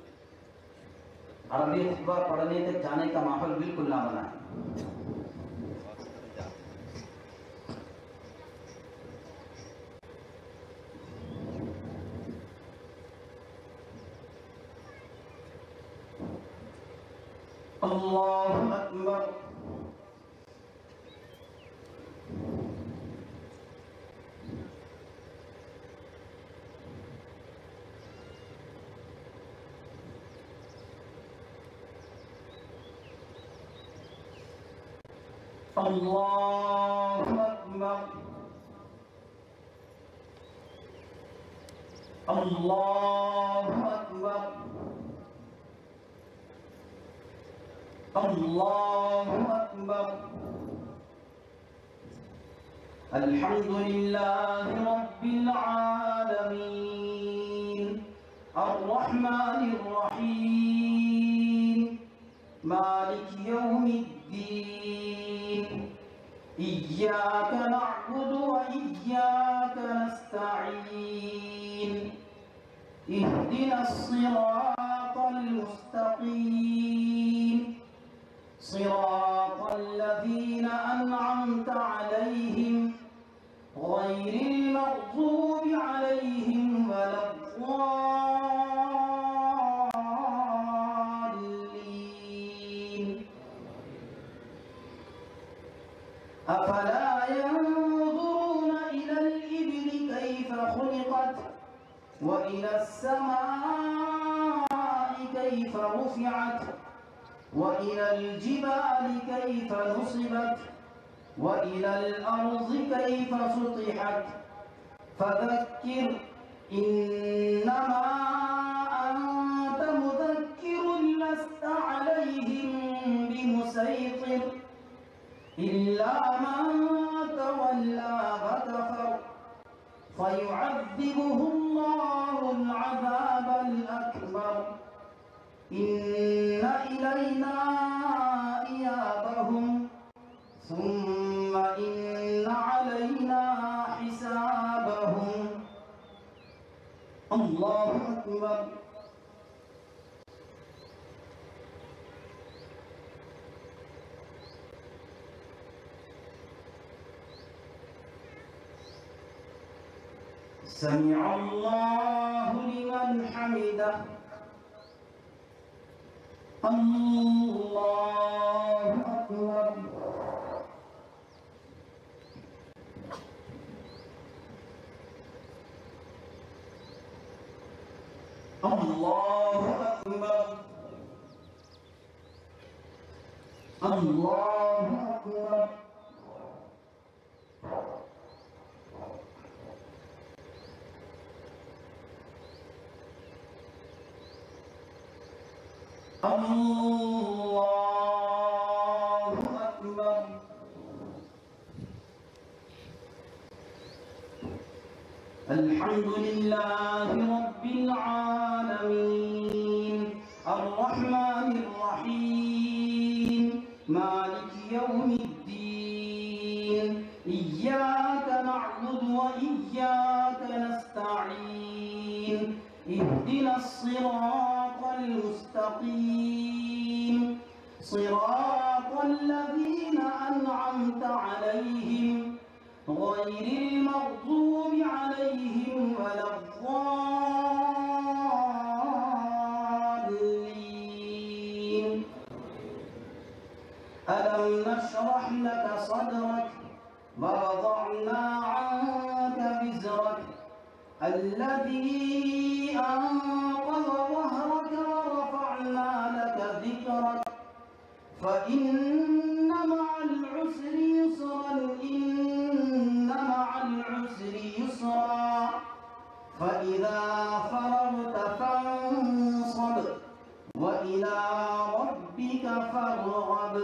عربی خطبہ پڑھنے تک جانے کا ماحول بالکل نہ بنائیں. الله أكبر. الله أكبر. الله أكبر. الله أكبر. الحمد لله رب العالمين الرحمن الرحيم مالك يوم الدين إياك نعبد وإياك نستعين اهدنا الصراط المستقيم صراط الذين أنعمت عليهم غير المغضوب عليهم ولا الضالين. أفلا ينظرون إلى الإبل كيف خلقت وإلى السماء كيف رفعت وإلى الجبال كيف نصبت وإلى الأرض كيف سطحت فذكر إنما أنت مذكر لست عليهم بمسيطر إلا من تولى وكفر فيعذبه الله العذاب الأكبر إن إلينا إيابهم ثم إن علينا حسابهم. الله أكبر. سمع الله لمن حمده. الله أكبر. الله أكبر. الله أكبر. الله أكبر. الحمد لله رب العالمين الرحمن الرحيم مالك يوم الدين إياك نعبد وإياك نستعين اهدنا الصراط المستقيم صراط الذين أنعمت عليهم غير المغضوب عليهم ولا الضالين. ألم نشرح لك صدرك ووضعنا عنك وزرك الذي أنقض ظهرك ورفعنا لك ذكرك فإن مع العسر يسرا إن مع العسر يسرا فإذا فرغت فانصب وإلى ربك فارغب.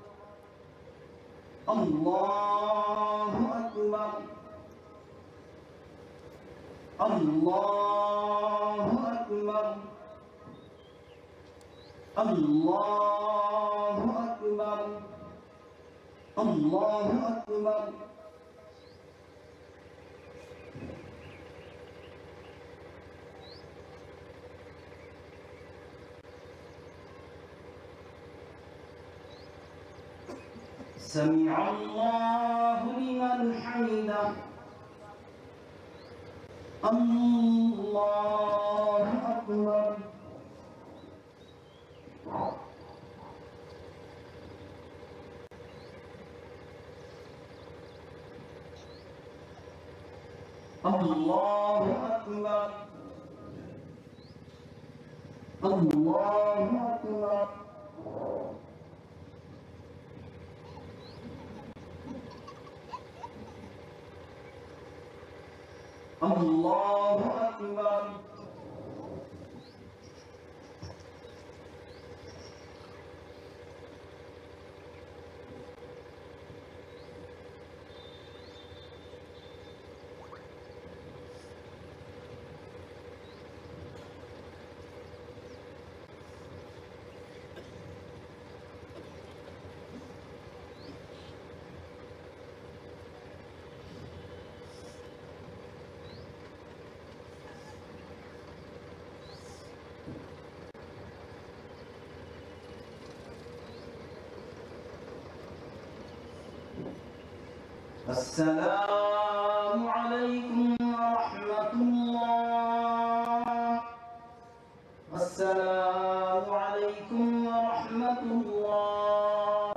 الله أكبر. الله أكبر. الله أكبر. الله أكبر. سمع الله لمن حمده. الله أكبر. الله أكبر الله أكبر الله أكبر السلام عليكم ورحمة الله السلام عليكم ورحمة الله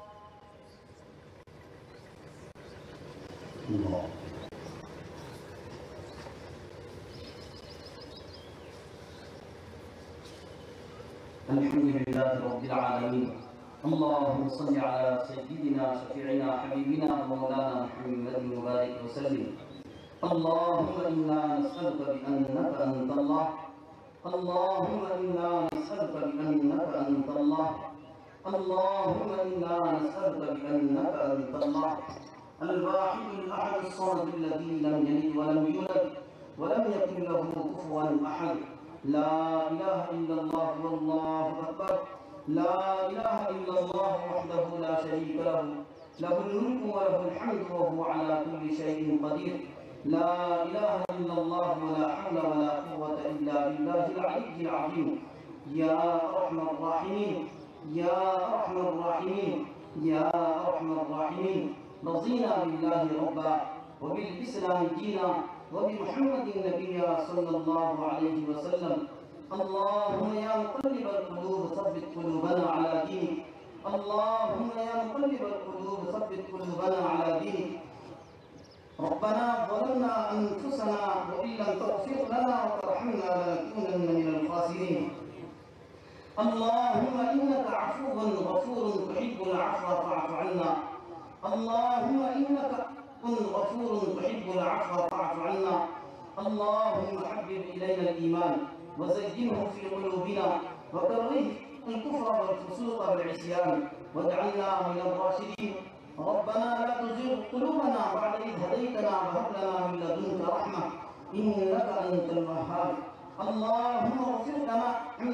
الله الحمد لله رب العالمين اللهم صل على سيدنا شفيعنا حبيبنا ومولانا محمد وبارك وسلم اللهم إنا نسألك بأنك أنت الله اللهم إنا نسألك بأنك أنت الله اللهم إنا نسألك بأنك أنت الله الواحد الأحد الصمد الذي لم يلد ولم يولد ولم يكن له كفوا أحد لا إله إلا الله والله أكبر لا إله إلا الله وحده لا شريك له له الملك وله الحمد وهو على كل شيء قدير لا إله إلا الله ولا حول ولا قوة إلا بالله العلي العظيم يا أرحم الراحمين يا أرحم الراحمين يا أرحم الراحمين رضينا بالله ربا وبالإسلام دينا وبمحمد نبيا صلى الله عليه وسلم اللهم يا مقلب القلوب ثبت قلوبنا على دينك اللهم يا مقلب القلوب ثبت قلوبنا على دينك ربنا ظلمنا أنفسنا وإن لم تغفر لنا وترحمنا لنكونن من الخاسرين اللهم إنك عفو غفور تحب العفو فاعف عنا اللهم إنك غفور تحب العفو فاعف عنا اللهم حبب إلينا الإيمان وزينه في قلوبنا وكره الكفر والفسوق والعصيان واجعلنا من الراشدين ربنا لا تزغ قلوبنا بعد إذ هديتنا وهب لنا من لدنك رحمة إنك أنت الوهاب اللهم اغفر لنا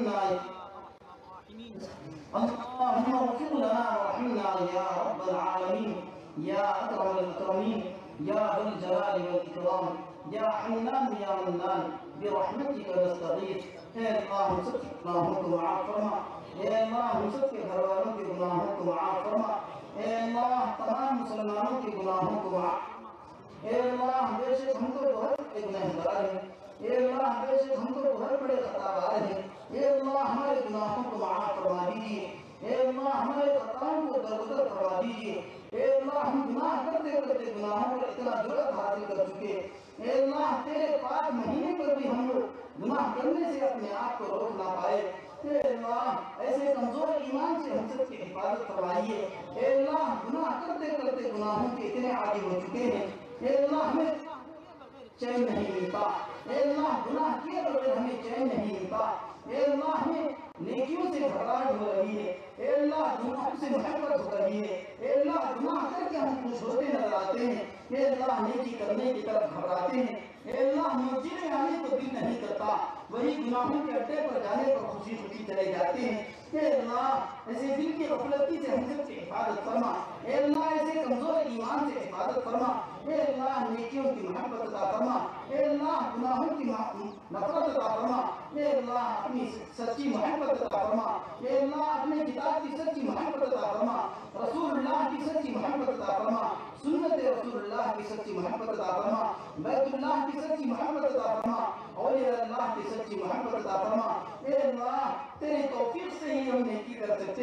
اللهم اغفر لنا وارحمنا يا رب العالمين يا أكرم الأكرمين يا ذا الجلال والإكرام يا حنان يا منان برحمتك نستغيث اے اللہ ہم سب کے گناہوں کو معاف فرما اے اللہ ہم سب کے گھر والوں کے گناہوں کو معاف فرما اے اللہ تمام مسلمانوں کے گناہوں کو معاف اے اللہ بے شک ہم کو بہت بڑے گنہگار ہیں اے اللہ بے شک ہم کو بہت بڑے خطاکار ہیں اے اللہ ہمارے گناہوں کو معاف فرما دیجیے اے اللہ ہمارے خطاؤں کو درگزر فرما دیجیے اے اللہ ہم گناہ کرتے کرتے گناہوں پر اتنا جرأت حاصل کر چکے اے اللہ تیرے پاک مہینے پر بھی ہم لوگ گناہ کرنے سے اپنے آپ کو روک نہ پائے اے اللہ ایسے کمزور ایمان سے ہم سب کی حفاظت فرمائیے اے اللہ گناہ کرتے کرتے گناہوں کے اتنے عادی ہو چکے ہیں اے اللہ ہمیں چین نہیں ملتا اے اللہ گناہ کیے بغیر ہمیں چین نہیں ملتا اے اللہ ہمیں نیکیوں سے گھبراہٹ ہو رہی ہے اے اللہ گناہوں سے محبت ہو رہی ہے اے اللہ گناہ کر کے ہم خوش ہوتے نظر آتے ہیں اے اللہ نیکی کرنے کی طرف گھبراتے ہیں اے اللہ مسجد میں آنے کو دل نہیں کرتا وہی گناہوں کے اڈے پر جانے پر خوشی خوشی چلے جاتے ہیں اے اللہ ایسے دل کی غفلتی سے ہم سب کی حفاظت فرما اے اللہ ایسے کمزور ایمان سے حفاظت فرما اے اللہ نیکیوں کی محبت عطا فرما اے اللہ گناہوں کی نفرت عطا فرما اے اللہ اپنی سچی محبت عطا فرما اے اللہ اپنے کتاب کی سچی محبت عطا فرما رسول اللہ کی سچی محبت عطا فرما سنت رسول اللہ کی سچی محبت عطا فرما بیت اللہ کی سچی محبت عطا فرما اولیاء اللہ کی سچی محبت عطا فرما اے اللہ تیری توفیق سے ہی ہم نیکی کر سکتے ہیں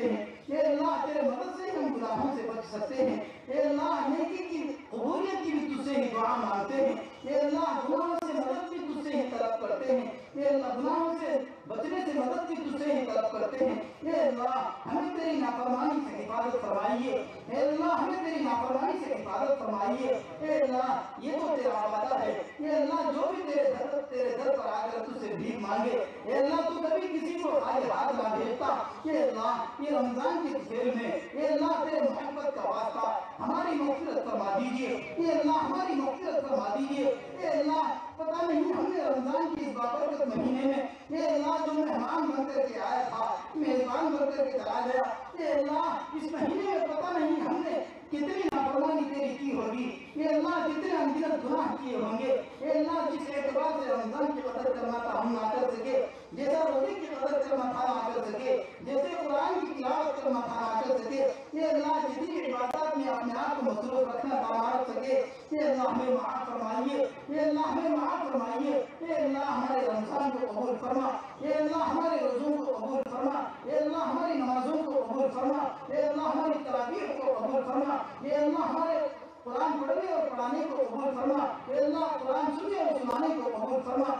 اے اللہ تیرے مدد سے ہم گناہوں سے بچ سکتے ہیں، اے اللہ نیکی کی قبولیت کی بھی تجھ سے ہی دعا مانگتے ہیں، اے اللہ گناہوں سے مدد بھی تجھ سے ہی طلب کرتے ہیں، اے اللہ گناہوں سے بچنے سے مدد بھی تجھ سے ہی طلب کرتے ہیں، اے اللہ ہمیں تیری نافرمانی سے حفاظت فرمائیے، اے اللہ ہمیں تیری نافرمانی سے حفاظت فرمائیے، اے اللہ یہ تو تیرا وعدہ ہے، اے اللہ جو بھی تیرے در پر آ کر تجھ سے بھیک مانگے، اے اللہ تو کبھی کسی کو خالی ہاتھ نہ بھیجتا، اے اللہ یہ رمضان کے کھیل میں اے اللہ تیرے محبت کا واسطہ ہماری مغفرت فرما دیجئے، اے اللہ ہماری مغفرت فرما دیجئے، اے اللہ پتہ نہیں ہم نے رمضان کی اس بابرکت مہینے میں اے اللہ جو مہمان بن کر کے آیا تھا میزبان بن کر کے چلا گیا، اے اللہ اس مہینے میں پتہ نہیں ہم نے کتنی نافرمانی تیری کی ہوگی، اے اللہ کتنے انگنت گناہ کیے ہوں گے، اے اللہ جس اعتبار سے رمضان کی قدر کرنا تھا ہم نہ کر سکے، جیسا روزے کی قدر کرنا تھا نہ کر سکے، جیسے قرآن کی تلاوت کرنا تھا نہ کر سکے، اے اللہ جتنی عبادات میں اپنے آپ کو مصروف رکھنا تھا نہ رکھ سکے، اے اللہ ہمیں معاف فرمائیے، اے اللہ ہمیں معاف فرمائیے، اے اللہ ہمارے رمضان کو قبول فرما، اے اللہ ہمارے روزوں کو قبول فرما، اے اللہ ہماری نمازوں کو قبول فرما، اے اللہ ہماری تراویح کو قبول فرما، اے اللہ ہمارے قرآن پڑھنے اور پڑھانے کو قبول فرما، اے اللہ قرآن سننے اور سنانے کو قبول فرما،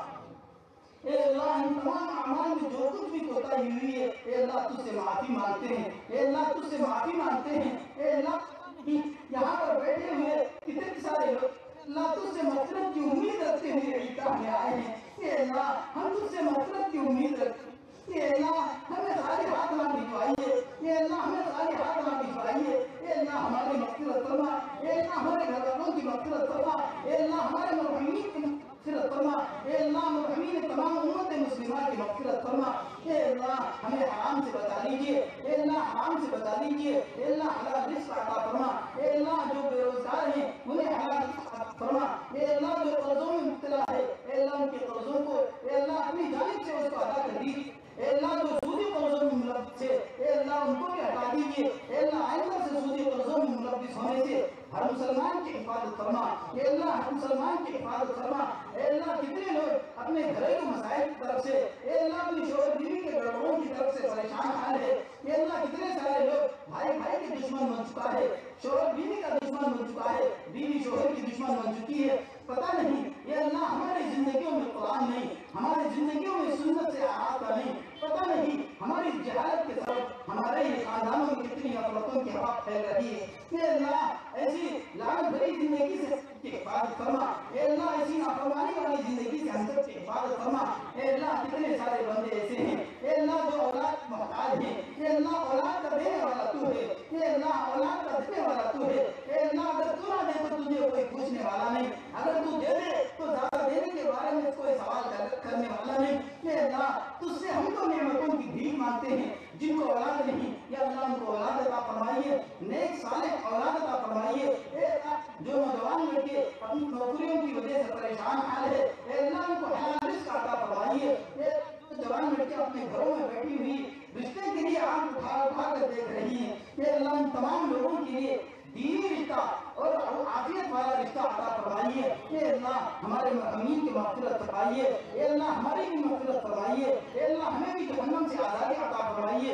اے اللہ ان تمام اعمال میں جو کچھ بھی کوتاہی ہوئی ہے اے اللہ تجھ سے معافی مانگتے ہیں، اے اللہ تجھ سے معافی مانگتے ہیں، اے اللہ یہاں پر بیٹھے ہوئے کتنے سارے لوگ اللہ تجھ سے مغفرت کی امید رکھتے ہوئے عیدگاہ میں آئے ہیں، اے اللہ ہم تجھ سے مغفرت کی امید رکھتے ہیں، اے اللہ ہمیں خالی ہاتھ نہ بھجوائیے، اے اللہ ہمیں خالی ہاتھ نہ بھجوائیے، اے اللہ ہماری مغفرت فرما، اے اللہ ہمارے گھر والوں کی مغفرت فرما، اے اللہ ہمارے مرحومین کی مغفرت فرما، اے اللہ مرحومین تمام امت مسلمہ کی مغفرت فرما، اے اللہ ہمیں حرام سے بچا لیجئے، اے اللہ حرام سے بچا لیجئے، اے اللہ حلال رزق عطا فرما، اے اللہ جو بے روزگار ہیں انہیں حلال رزق عطا فرما، اے اللہ جو قرضوں میں مبتلا ہے اے اللہ ان کے قرضوں کو اے اللہ اپنی جانب سے اس کو ادا کر دیجئے، اے اللہ جو سودی قرضوں میں ملوث ہے اے اللہ ان کو بھی ہٹا دیجئے، اے اللہ آئندہ سے سودی قرضوں میں ملوث ہونے سے ہر مسلمان کی حفاظت فرما، اے اللہ ہر مسلمان کی حفاظت فرما، اے اللہ کتنے لوگ اپنے گھریلو مسائل کی طرف سے اے اللہ اپنی شوہر بیوی کے گڑبڑوں کی طرف سے پریشان حال ہے، اے اللہ کتنے سارے لوگ بھائی بھائی کے دشمن بن چکا ہے، شوہر بیوی کا دشمن بن چکا ہے، بیوی شوہر کی دشمن بن چکی ہے، پتہ نہیں اے اللہ ہماری زندگیوں میں قرآن نہیں، ہماری زندگیوں میں سنت سے آراستہ نہیں، پتہ نہیں ہماری جہالت کے سبب ہمارے ہی خاندانوں میں کتنی غفلتوں کی ہوا پھیل رہی ہے، اے اللہ ایسی لعنت بھری زندگی سے کی حفاظت فرما، اے اللہ ایسی نافرمانی والی زندگی سے ہم سب کی حفاظت فرما، اے اللہ کتنے سارے بندے ایسے ہیں اے اللہ جو اولاد محتاج ہیں، اے اللہ اولاد کا دینے والا تو ہے، اے اللہ اولاد کا دینے والا تو ہے، اے اللہ اگر تو نہ دے تو تجھے کوئی پوچھنے والا نہیں، اگر تو دے دے تو زیادہ دینے کے بارے میں کوئی سوال کرنے والا نہیں، اے اللہ تجھ سے ہم تو نعمتوں کی بھیک مانگتے ہیں، جن کو اولاد نہیں یا اللہ ان کو اولاد عطا فرمائیے، نیک صالح اولاد عطا فرمائیے، اے اللہ جو نوجوان لڑکے اپنی نوکریوں کی وجہ سے پریشان حال ہے اے اللہ ان کو حلال رزق عطا فرمائیے، اے جوان لڑکیاں اپنے گھروں میں بیٹھی ہوئی رشتے کے لیے آنکھ اٹھا کر دیکھ رہی ہیں، اے اللہ ان تمام لوگوں کے لیے دینی رشتہ اور عافیت والا رشتہ عطا فرمائیے، اے اللہ ہمارے مرحومین کی مغفرت فرمائیے، اے اللہ ہماری بھی مغفرت فرمائیے، اے اللہ ہمیں بھی جہنم سے آزادی عطا فرمائیے،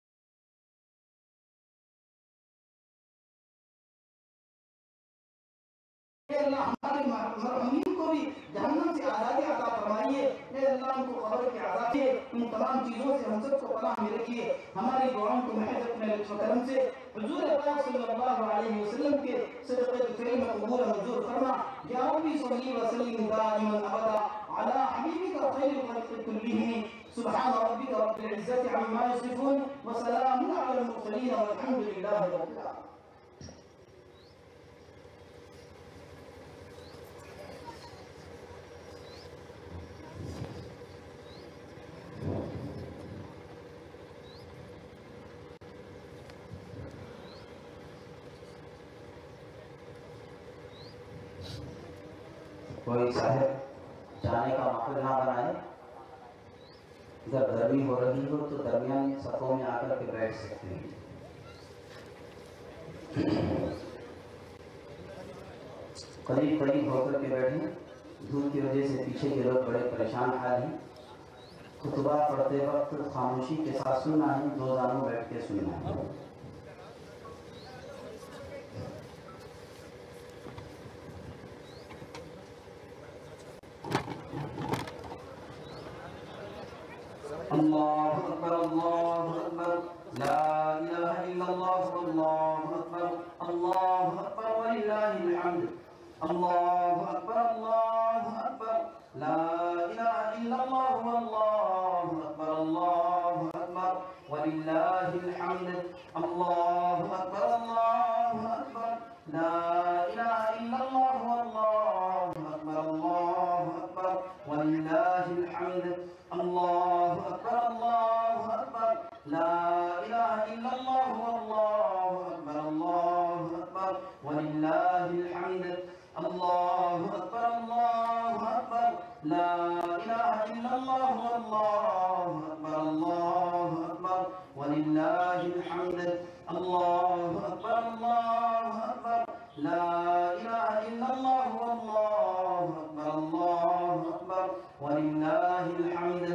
اے اللہ ہمارے مرحومین کو بھی جہنم سے آزادی عطا فرمائیے، اے اللہ ان کو قبر کے عذاب سے ان تمام چیزوں سے ہم سب کو پناہ میں رکھیے، ہماری دعاؤں کو محض اپنے لطف و کرم سے حضور پاک صلی اللہ علیہ وسلم کے صدقے فعل میں قبول و منظور فرما، یا ربی صلی وسلم دائما ابدا علی حبیبک خیر الخلق کلہم، سبحان ربک رب العزت عما یصفون وسلام علی المرسلین والحمد للہ رب العالمین۔ کوئی صاحب جانے کا ماحول نہ بنائے، اگر گرمی ہو رہی ہو تو درمیان صفوں میں آ کر کے بیٹھ سکتے ہیں، قریب قریب ہو کر کے بیٹھیں، دھوپ کی وجہ سے پیچھے کے لوگ بڑے پریشان حال ہیں، خطبہ پڑھتے وقت خاموشی کے ساتھ سننا ہے، دو زانوں بیٹھ کے سننا ہے۔ الله أكبر الله أكبر لا إله إلا الله والله أكبر الله أكبر ولله الحمد الله أكبر الله أكبر لا إله إلا الله والله أكبر الله أكبر ولله الحمد الله أكبر الله أكبر لا إله إلا الله والله أكبر الله أكبر ولله الحمد الله أكبر الله أكبر لا إله إلا الله والله أكبر الله أكبر ولله الحمد الله أكبر الله أكبر لا إله إلا الله والله أكبر الله أكبر ولله الحمد الله أكبر الله أكبر لا إله إلا الله والله أكبر الله أكبر ولله الحمد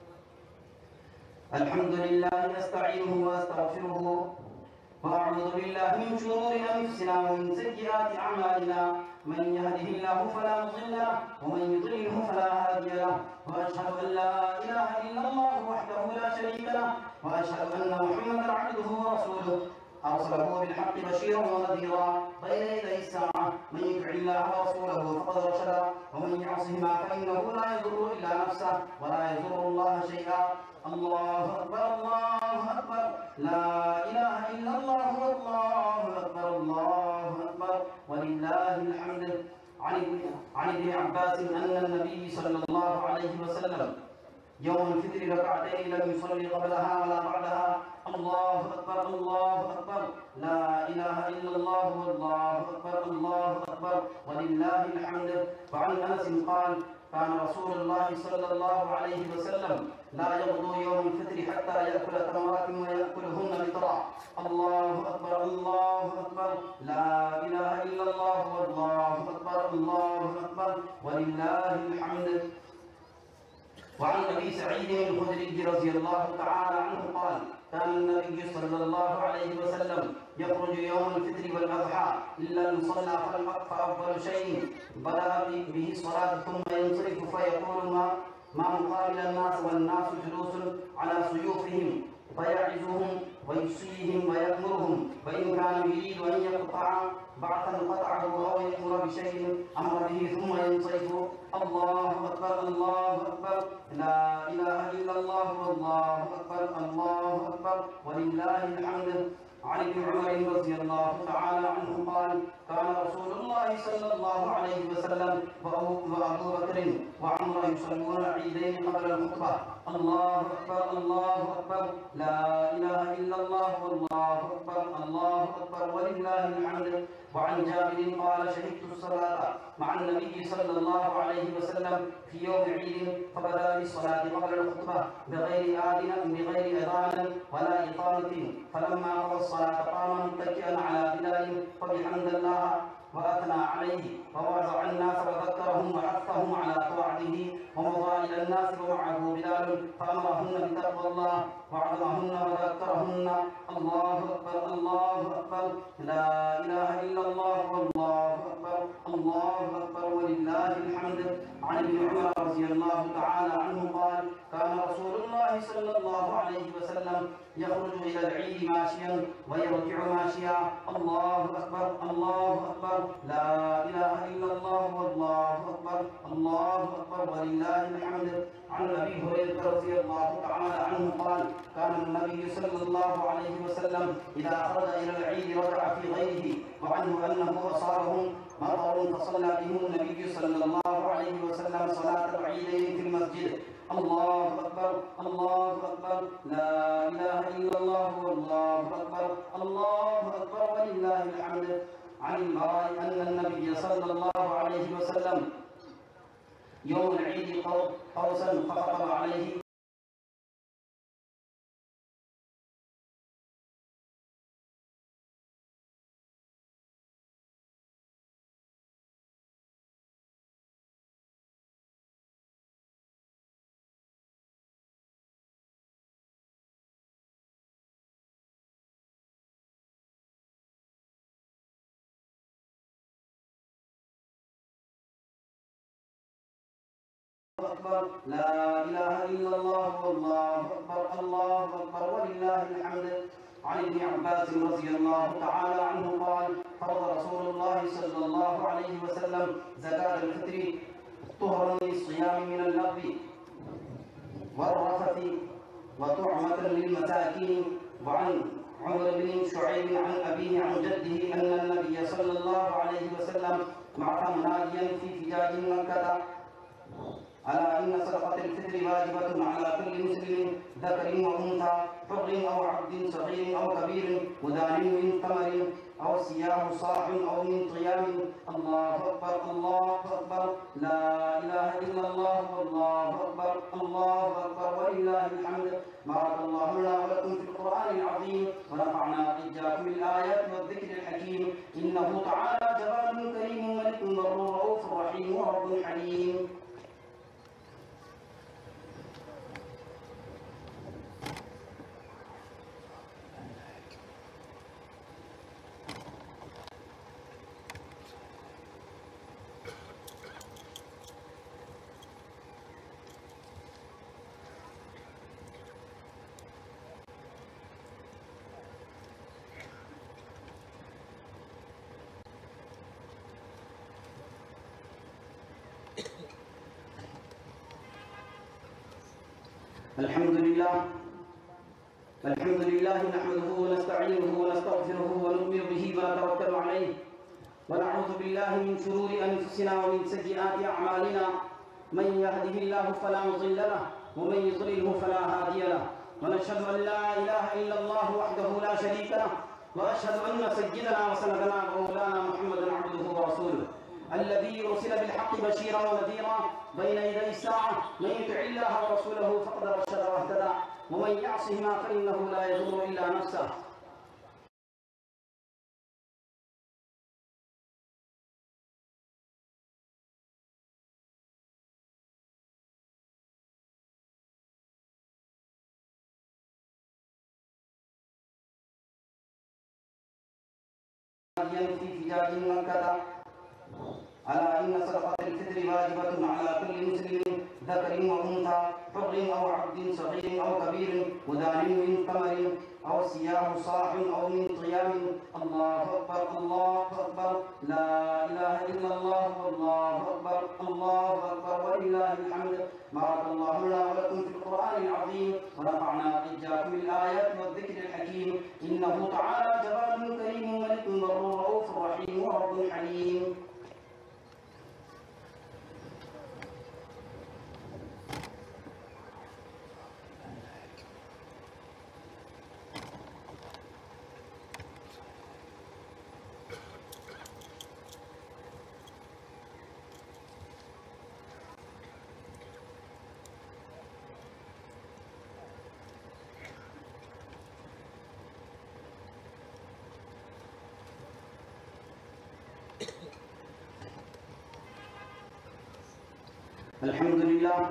الحمد لله نستعينه ونستغفره وأعوذ بالله من شرور أنفسنا ومن سيئات أعمالنا من يهده الله فلا مضل له ومن يضلله فلا هادي له وأشهد أن لا إله إلا الله وحده لا شريك له وأشهد أن محمدا عبده ورسوله أرسله بالحق بشيرا ونذيرا بين يدي الساعة من يطع الله ورسوله فقد رشد ومن يعصهما فإنه لا يضر إلا نفسه ولا يضر الله شيئا الله أكبر الله أكبر لا إله إلا الله والله أكبر الله أكبر ولله الحمد عن ابن عباس أن النبي صلى الله عليه وسلم يوم الفطر ركعتين لم يصلي قبلها ولا بعدها الله أكبر الله أكبر لا إله إلا الله والله أكبر الله أكبر ولله الحمد وعن أنس قال كان رسول الله صلى الله عليه وسلم لا يغدو يوم الفطر حتى يأكل تمرات ويأكلهن بطرع الله أكبر الله أكبر لا إله إلا الله والله أكبر الله أكبر ولله الحمد وعن ابي سعيد الخدري رضي الله تعالى عنه قال كان النبي صلى الله عليه وسلم يخرج يوم الفطر والاضحى الا المصلى فافضل شيء بدا به الصلاه ثم ينصرف فيقول ما مقابل الناس والناس جلوس على سيوفهم فيعزهم ويسيهم ويأمرهم وإن كان يريد أن يقطع بعثا قطعه أو يأمر بشيء أمر به ثم ينصرف الله أكبر الله أكبر لا إله إلا الله والله أكبر الله أكبر ولله الحمد عن ابن عمر رضي الله تعالى عنه قال كان رسول الله صلى الله عليه وسلم وأبو بكر وعمر يصلون العيدين قبل الخطبة الله أكبر الله أكبر لا إله إلا الله والله أكبر الله أكبر ولله الحمد وعن جابر قال شهدت الصلاة مع النبي صلى الله عليه وسلم في يوم عيد فبدا بالصلاة قبل الخطبة بغير أذان ولا إقامة فلما قضى الصلاة قام متكئا على بلال فبحمد الله وأثنى عليه ووعظ الناس وذكرهم وحثهم على طاعته ومضى إلى الناس ومعه بلال فأمرهن بتقوى الله وعظمهن وذكرهن الله أكبر الله أكبر لا إله إلا الله والله أكبر الله أكبر ولله الحمد عن ابن عمر رضي الله تعالى عنه قال كان رسول الله صلى الله عليه وسلم يخرج إلى العيد ماشيا ويرجع ماشيا الله أكبر الله أكبر لا إله إلا الله والله أكبر الله أكبر ولله الحمد عن أبي هريرة رضي الله تعالى عنه قال كان النبي صلى الله عليه وسلم إذا خرج إلى العيد رجع في غيره وعنه أنه أصابهم مطر فصلى بهم النبي صلى الله عليه وسلم صلاة العيدين في المسجد الله أكبر الله أكبر لا إله إلا الله والله أكبر الله أكبر ولله الحمد عن البراء أن النبي صلى الله عليه وسلم يوم العيد قوسا فخطب عليه أكبر لا إله إلا الله والله أكبر الله أكبر ولله الحمد. عن ابن عباس رضي الله تعالى عنه قال فرض رسول الله صلى الله عليه وسلم زكاة الفطر طهرا للصيام من اللغو والرفث وطعمة للمساكين. وعن عمر بن شعيب عن أبيه عن جده أن النبي صلى الله عليه وسلم بعث مناديا في فجاج مكة ألا إن صدقة الفطر واجبة على كل مسلم ذكر وأنثى حر أو عبد صغير أو كبير مدان من تمر أو صيام صاع أو من صيام. الله أكبر الله أكبر لا إله إلا الله والله أكبر الله أكبر ولله الحمد. بارك الله لنا ولكم في القرآن العظيم ونفعنا وإياكم بالآيات والذكر الحكيم. إنه تعالى جواد كريم ملك بر رؤوف رحيم ورب حليم. الحمد لله نحمده ونستعينه ونستغفره ونؤمن به ونتوكل عليه ونعوذ بالله من شرور أنفسنا ومن سيئات أعمالنا. من يهده الله فلا مضل له ومن يضلله فلا هادي له. ونشهد أن لا إله إلا الله وحده لا شريك له وأشهد أن سيدنا وسندنا ومولانا محمدا عبده ورسوله الذي أرسل بالحق بشيرا ونذيرا بين يدي الساعة. من يطع الله ورسوله فقد رشد واهتدى ومن يعصهما فإنه لا يضر إلا نفسه. في فجاج مكة ألا إن صدقة الفطر واجبة على كل مسلم ذكر وأنثى حر أو عبد صغير أو كبير مدان من تمر أو صيام صاع أو من صيام. الله أكبر الله أكبر لا إله إلا الله والله أكبر الله أكبر ولله الحمد. بارك الله لنا ولكم في القرآن العظيم ونفعنا وإياكم بالآيات والذكر الحكيم. إنه تعالى جواد كريم ملك بر رؤوف رحيم ورب حليم. الحمد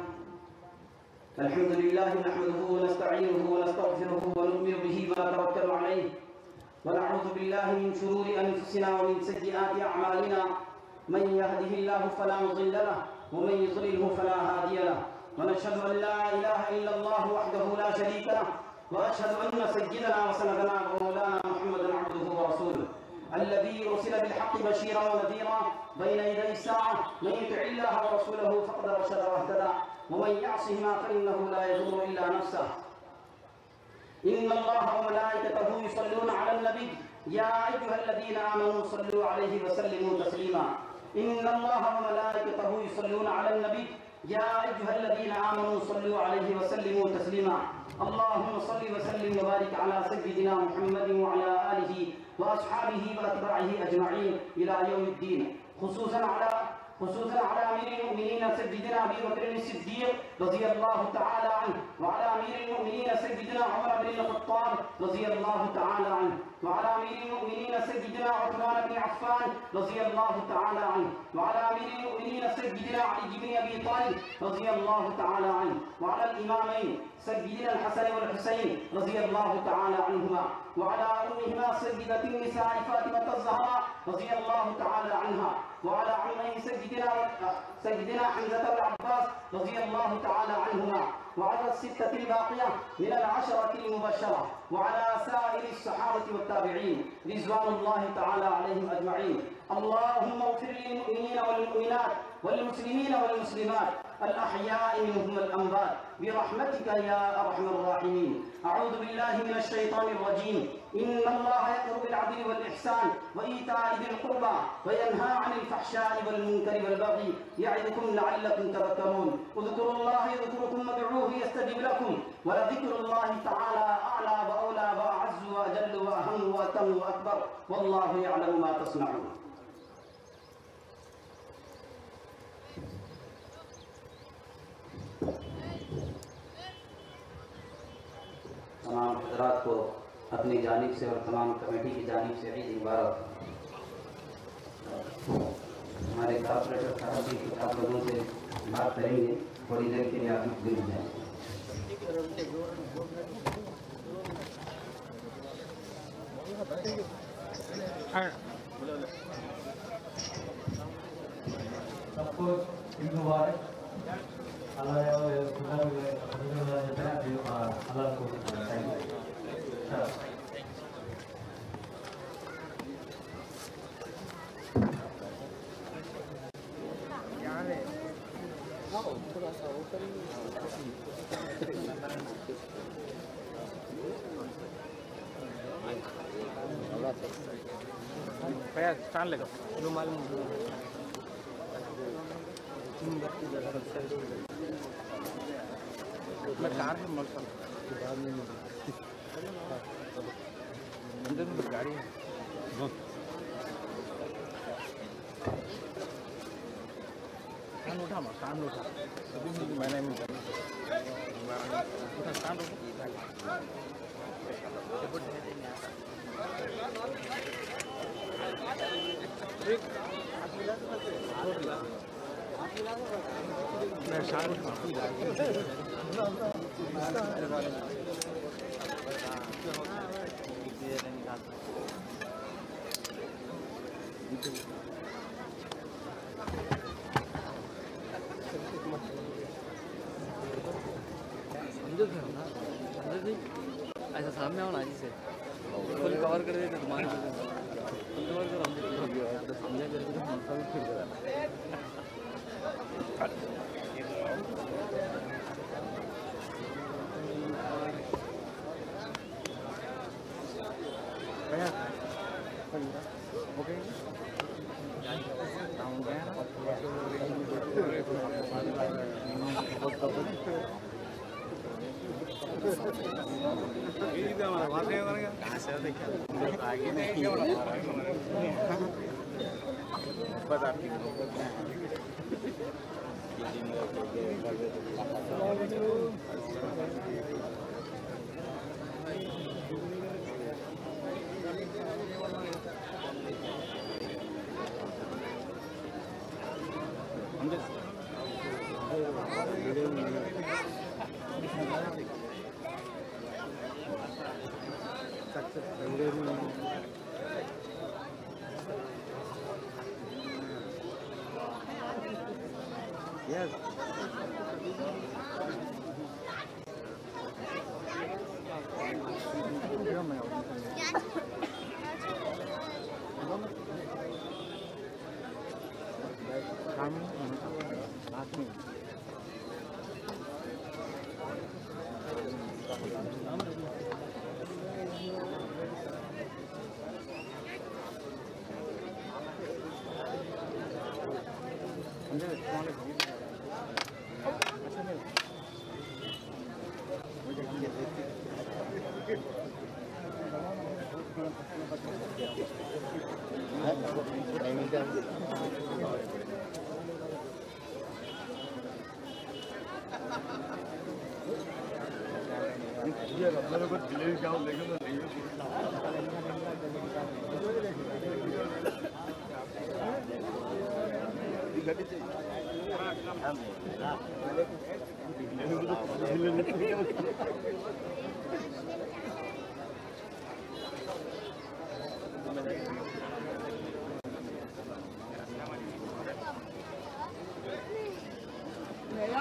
لله نحمده ونستعينه ونستغفره ونؤمن به ونتوكل عليه ونعوذ بالله من شرور أنفسنا ومن سيئات أعمالنا. من يهده الله فلا مضل له ومن يضلله فلا هادي له. ونشهد أن لا إله إلا الله وحده لا شريك له وأشهد أن سيدنا وسندنا ومولانا محمدا عبده ورسوله الذي أرسل بالحق بشيرا ونذيرا بين يدي الساعة. من يطع الله ورسوله فقد رشد واهتدى ومن يعصهما فإنه لا يضر إلا نفسه. إن الله وملائكته يصلون على النبي يا أيها الذين آمنوا صلوا عليه وسلموا تسليما. إن الله وملائكته يصلون على النبي يا أيها الذين آمنوا صلوا عليه وسلموا تسليما. اللهم صل وسلم وبارك على سيدنا محمد وعلى آله وأصحابه وأتباعه أجمعين إلى يوم الدين. خصوصا على أمير المؤمنين سيدنا أبي بكر الصديق رضي الله تعالى عنه وعلى أمير المؤمنين سيدنا عمر بن الخطاب رضي الله تعالى عنه وعلى أمير المؤمنين سيدنا عثمان بن عفان رضي الله تعالى عنه وعلى أمير المؤمنين سيدنا علي بن أبي طالب رضي الله تعالى عنه وعلى الإمامين سيدنا الحسن والحسين رضي الله تعالى عنهما وعلى أمهما سيدة النساء فاطمة الزهراء رضي الله تعالى عنها، وعلى عمه سيدنا حمزة بن عباس رضي الله تعالى عنهما، وعلى الستة الباقية من العشرة المبشرة، وعلى سائر الصحابة والتابعين رضوان الله تعالى عليهم أجمعين. اللهم اغفر للمؤمنين والمؤمنات والمسلمين والمسلمات الأحياء منهم الأموات برحمتك يا أرحم الراحمين. أعوذ بالله من الشيطان الرجيم. إن الله يأمر بالعدل والإحسان وإيتاء ذي القربى وينهى عن الفحشاء والمنكر والبغي يعظكم لعلكم تذكرون. اذكروا الله يذكركم وادعوه يستجب لكم ولذكر الله تعالى أعلى وأولى وأعز وأجل وأهم وأتم وأكبر والله يعلم ما تصنعون. تمام حضرات کو اپنی جانب سے اور تمام کمیٹی کی جانب سے عید مبارک. ہمارے کارپوریٹر صاحب بھی کچھ آپ لوگوں سے بات کریں گے، تھوڑی دیر کے لیے آپ گر جائیں. سب کو عید مبارک. اللہ کو ಚಾನ್ ಲೆಕ್ಕ ರೂಮಾಲ್ मैं कार में मर सकता अंदर में गाड़ी है कान उठा मत कान उठा अभी मैंने उठा कान मैं शान उठा ऐसा सामने होना जिसे फुल कवर कर देते तुम्हारे फुल कवर कर हम समझा करके हम सब फिर Yes.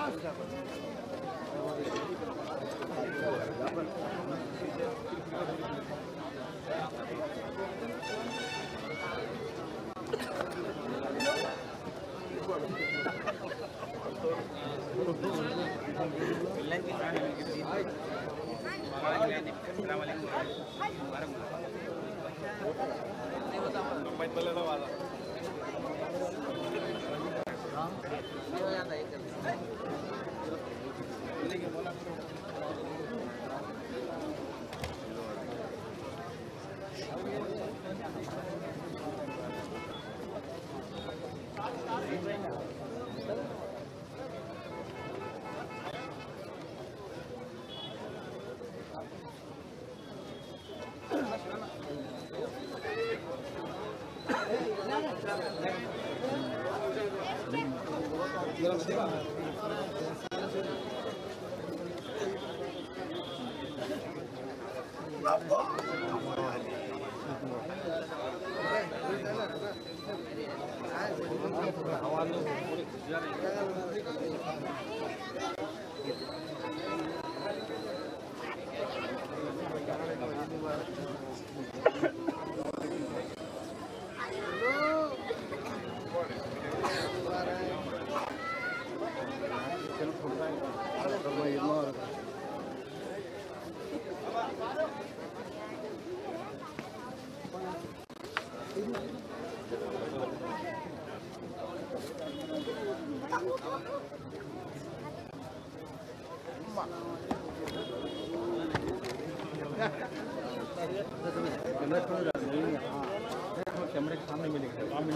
कैमरे के सामने मिलेगा, सामने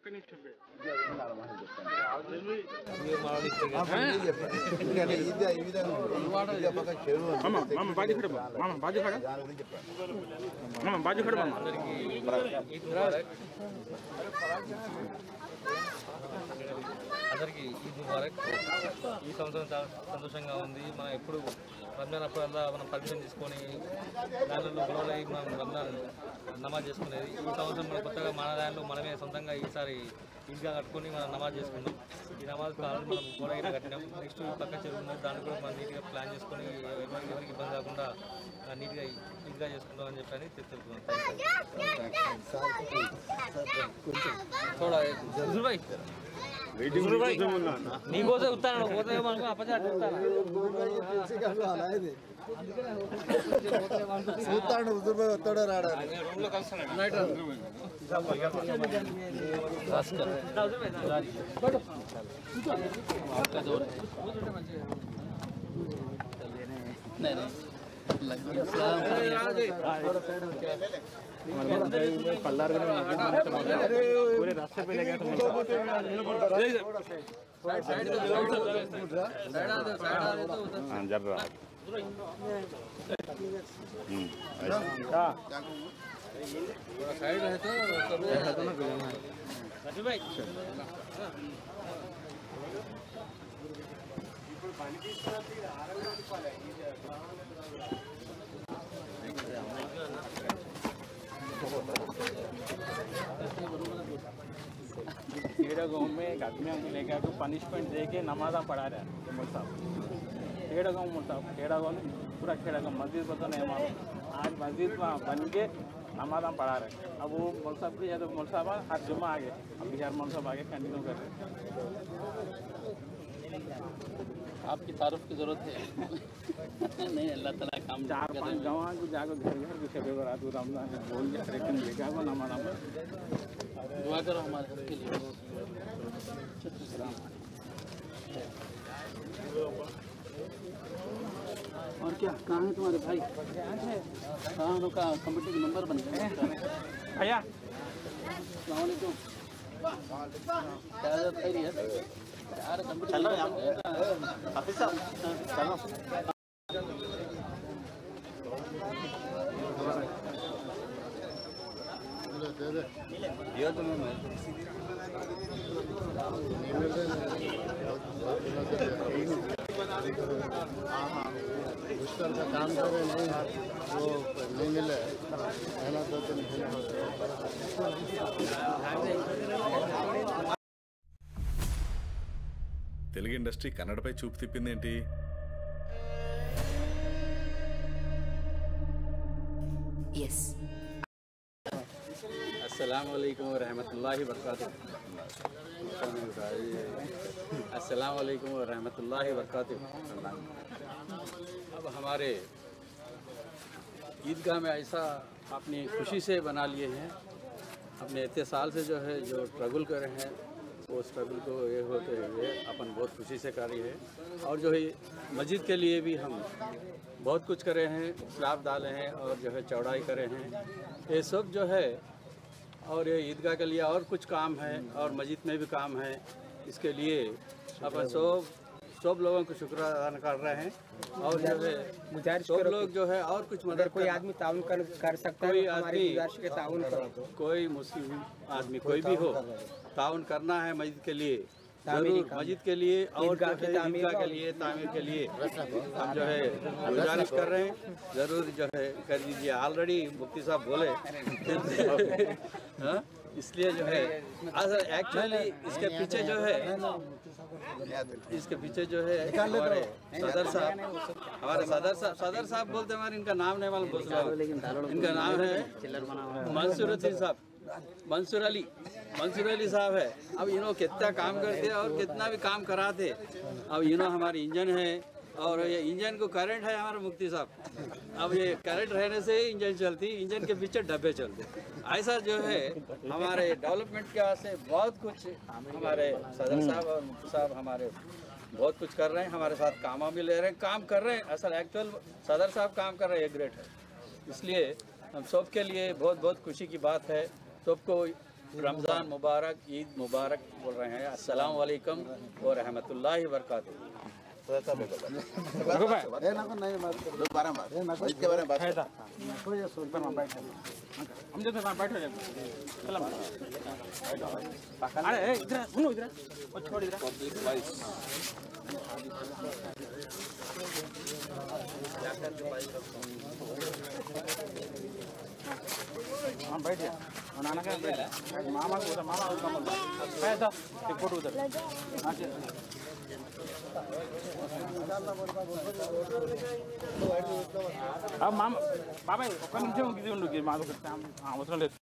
అందరికీ ఈద్ ముబారక్. ఈ సంవత్సరం చాలా సంతోషంగా ఉంది. మనం ఎప్పుడు రంజాన్ అప్పుడల్లా మనం పర్మిషన్ తీసుకొని దానిలో గొడవలై మనం రంజాన్ నమాజ్ చేసుకునేది. ఈ సంవత్సరం మనం కొత్తగా మన దానిలో మనమే సొంతంగా ఈసారి ఈద్గా కట్టుకొని మనం నమాజ్ చేసుకున్నాం. ఈ నమాజ్ కావాలి మనం గోడగిన కట్టినాం. నెక్స్ట్ పక్క చెరువు ఉన్నది, దాన్ని కూడా మనం నీట్గా ప్లాన్ చేసుకొని ఎవరికి ఇబ్బంది కాకుండా నీట్గా ఈద్గా చేసుకుంటాం అని చెప్పని తెలుపుతున్నాం. నీకోసం వస్తాను పోతే మనకు అప్పచాటు చూస్తాడు హుజూర్భాయ్ వస్తాడో రాడా पूरे रास्ते पे लेके साइड है तो भाई खेड़ा गाँव में एक आदमी हमको लेके आके पनिशमेंट दे के नमाज़ा पढ़ा रहा है मोल साहब। खेड़ा गाँव मोल साहब, खेड़ा गाँव पूरा खेड़ा गाँव मस्जिद को तो नहीं मालूम, आज मस्जिद वहाँ बन के नमाज़ा पढ़ा रहे हैं। अब वो मोल साहब भी है तो मोल साहब हर जुम्मा आगे, अब बिहार मोल साहब आगे कंटिन्यू कर रहे हैं। आपकी तारुफ की ज़रूरत है नहीं, अल्लाह ताला काम 4-5 गाँव को जाकर घर घर के शबे बरात को रमजान बोल के लेकर लेकर वो नमाज़ा दुआ करो हमारे घर के लिए। और क्या कहाँ है तुम्हारे भाई? कहाँ उनका कमेटी का मेंबर बन गया भैया यार कमेटी चलो ऑफिस चलो दियो तुम्हें पुष्कर का काम करे नहीं वो नहीं मिले पहला तो नहीं తెలుగు ఇండస్ట్రీ కన్నడపై చూపు తిప్పిందేంటి? Yes. अस्सलाम वालेकुम व रहमतुल्लाहि व बरकातुहू। अस्सलाम वालेकुम व रहमतुल्लाहि व बरकातुहू। अब हमारे ईदगाह में ऐसा अपनी खुशी से बना लिए हैं, अपने इतने साल से जो है जो स्ट्रगल कर रहे हैं वो स्ट्रगल को ये होते हुए अपन बहुत खुशी से कर रही है। और जो है मस्जिद के लिए भी हम बहुत कुछ करे हैं, स्लैब डाले हैं और जो है चौड़ाई करे हैं, ये सब जो है। और ये ईदगाह के लिए और कुछ काम है और मस्जिद में भी काम है। इसके लिए अपन सब लोगों को शुक्र अदा कर रहे हैं। और जो है सब लोग जो है और कुछ मदद कोई आदमी ताउन कर सकता है, कोई आदमी कोई मुस्लिम आदमी कोई भी हो ताउन करना है मस्जिद के लिए, जरूर मस्जिद के लिए और ईदगाह के लिए तामीर के लिए हम जो है गुजारिश कर रहे हैं, ज़रूर जो है कर दीजिए। ऑलरेडी मुफ्ती साहब बोले हाँ, इसलिए जो है एक्चुअली इसके पीछे जो है हमारे सदर साहब बोलते हमारे इनका नाम नहीं मालूम, इनका नाम है मंसूर अली साहब है। अब इन्हों कितना काम करते हैं और कितना भी काम कराते। अब इन्हों हमारे इंजन है और ये इंजन को करंट है हमारे मुफ्ती साहब। अब ये करंट रहने से ही इंजन चलती, इंजन के पीछे डब्बे चलते। ऐसा जो है हमारे डेवलपमेंट के वास्ते बहुत कुछ हमारे सदर साहब और मुफ्ती साहब हमारे बहुत कुछ कर रहे हैं, हमारे साथ काम भी ले रहे हैं, काम कर रहे हैं। असल एक्चुअल सदर साहब काम कर रहे हैं, ये ग्रेट है। इसलिए हम सब के लिए बहुत बहुत खुशी की बात है। सबको रमज़ान मुबारक, ईद मुबारक बोल रहे हैं। अस्सलाम वालेकुम व रहमतुल्लाहि व बरकातुहू। अरे इधर सुनो, इधर छोड़, इधर हाँ बैठ गया। नाना क्या बैठ मामा को उधर, मामा उधर पैसा एक फोटो उधर। अब మామ బాబాయ్ ఒక్క నిమిషం ఇది ఉండు మాకు అవసరం లేదు.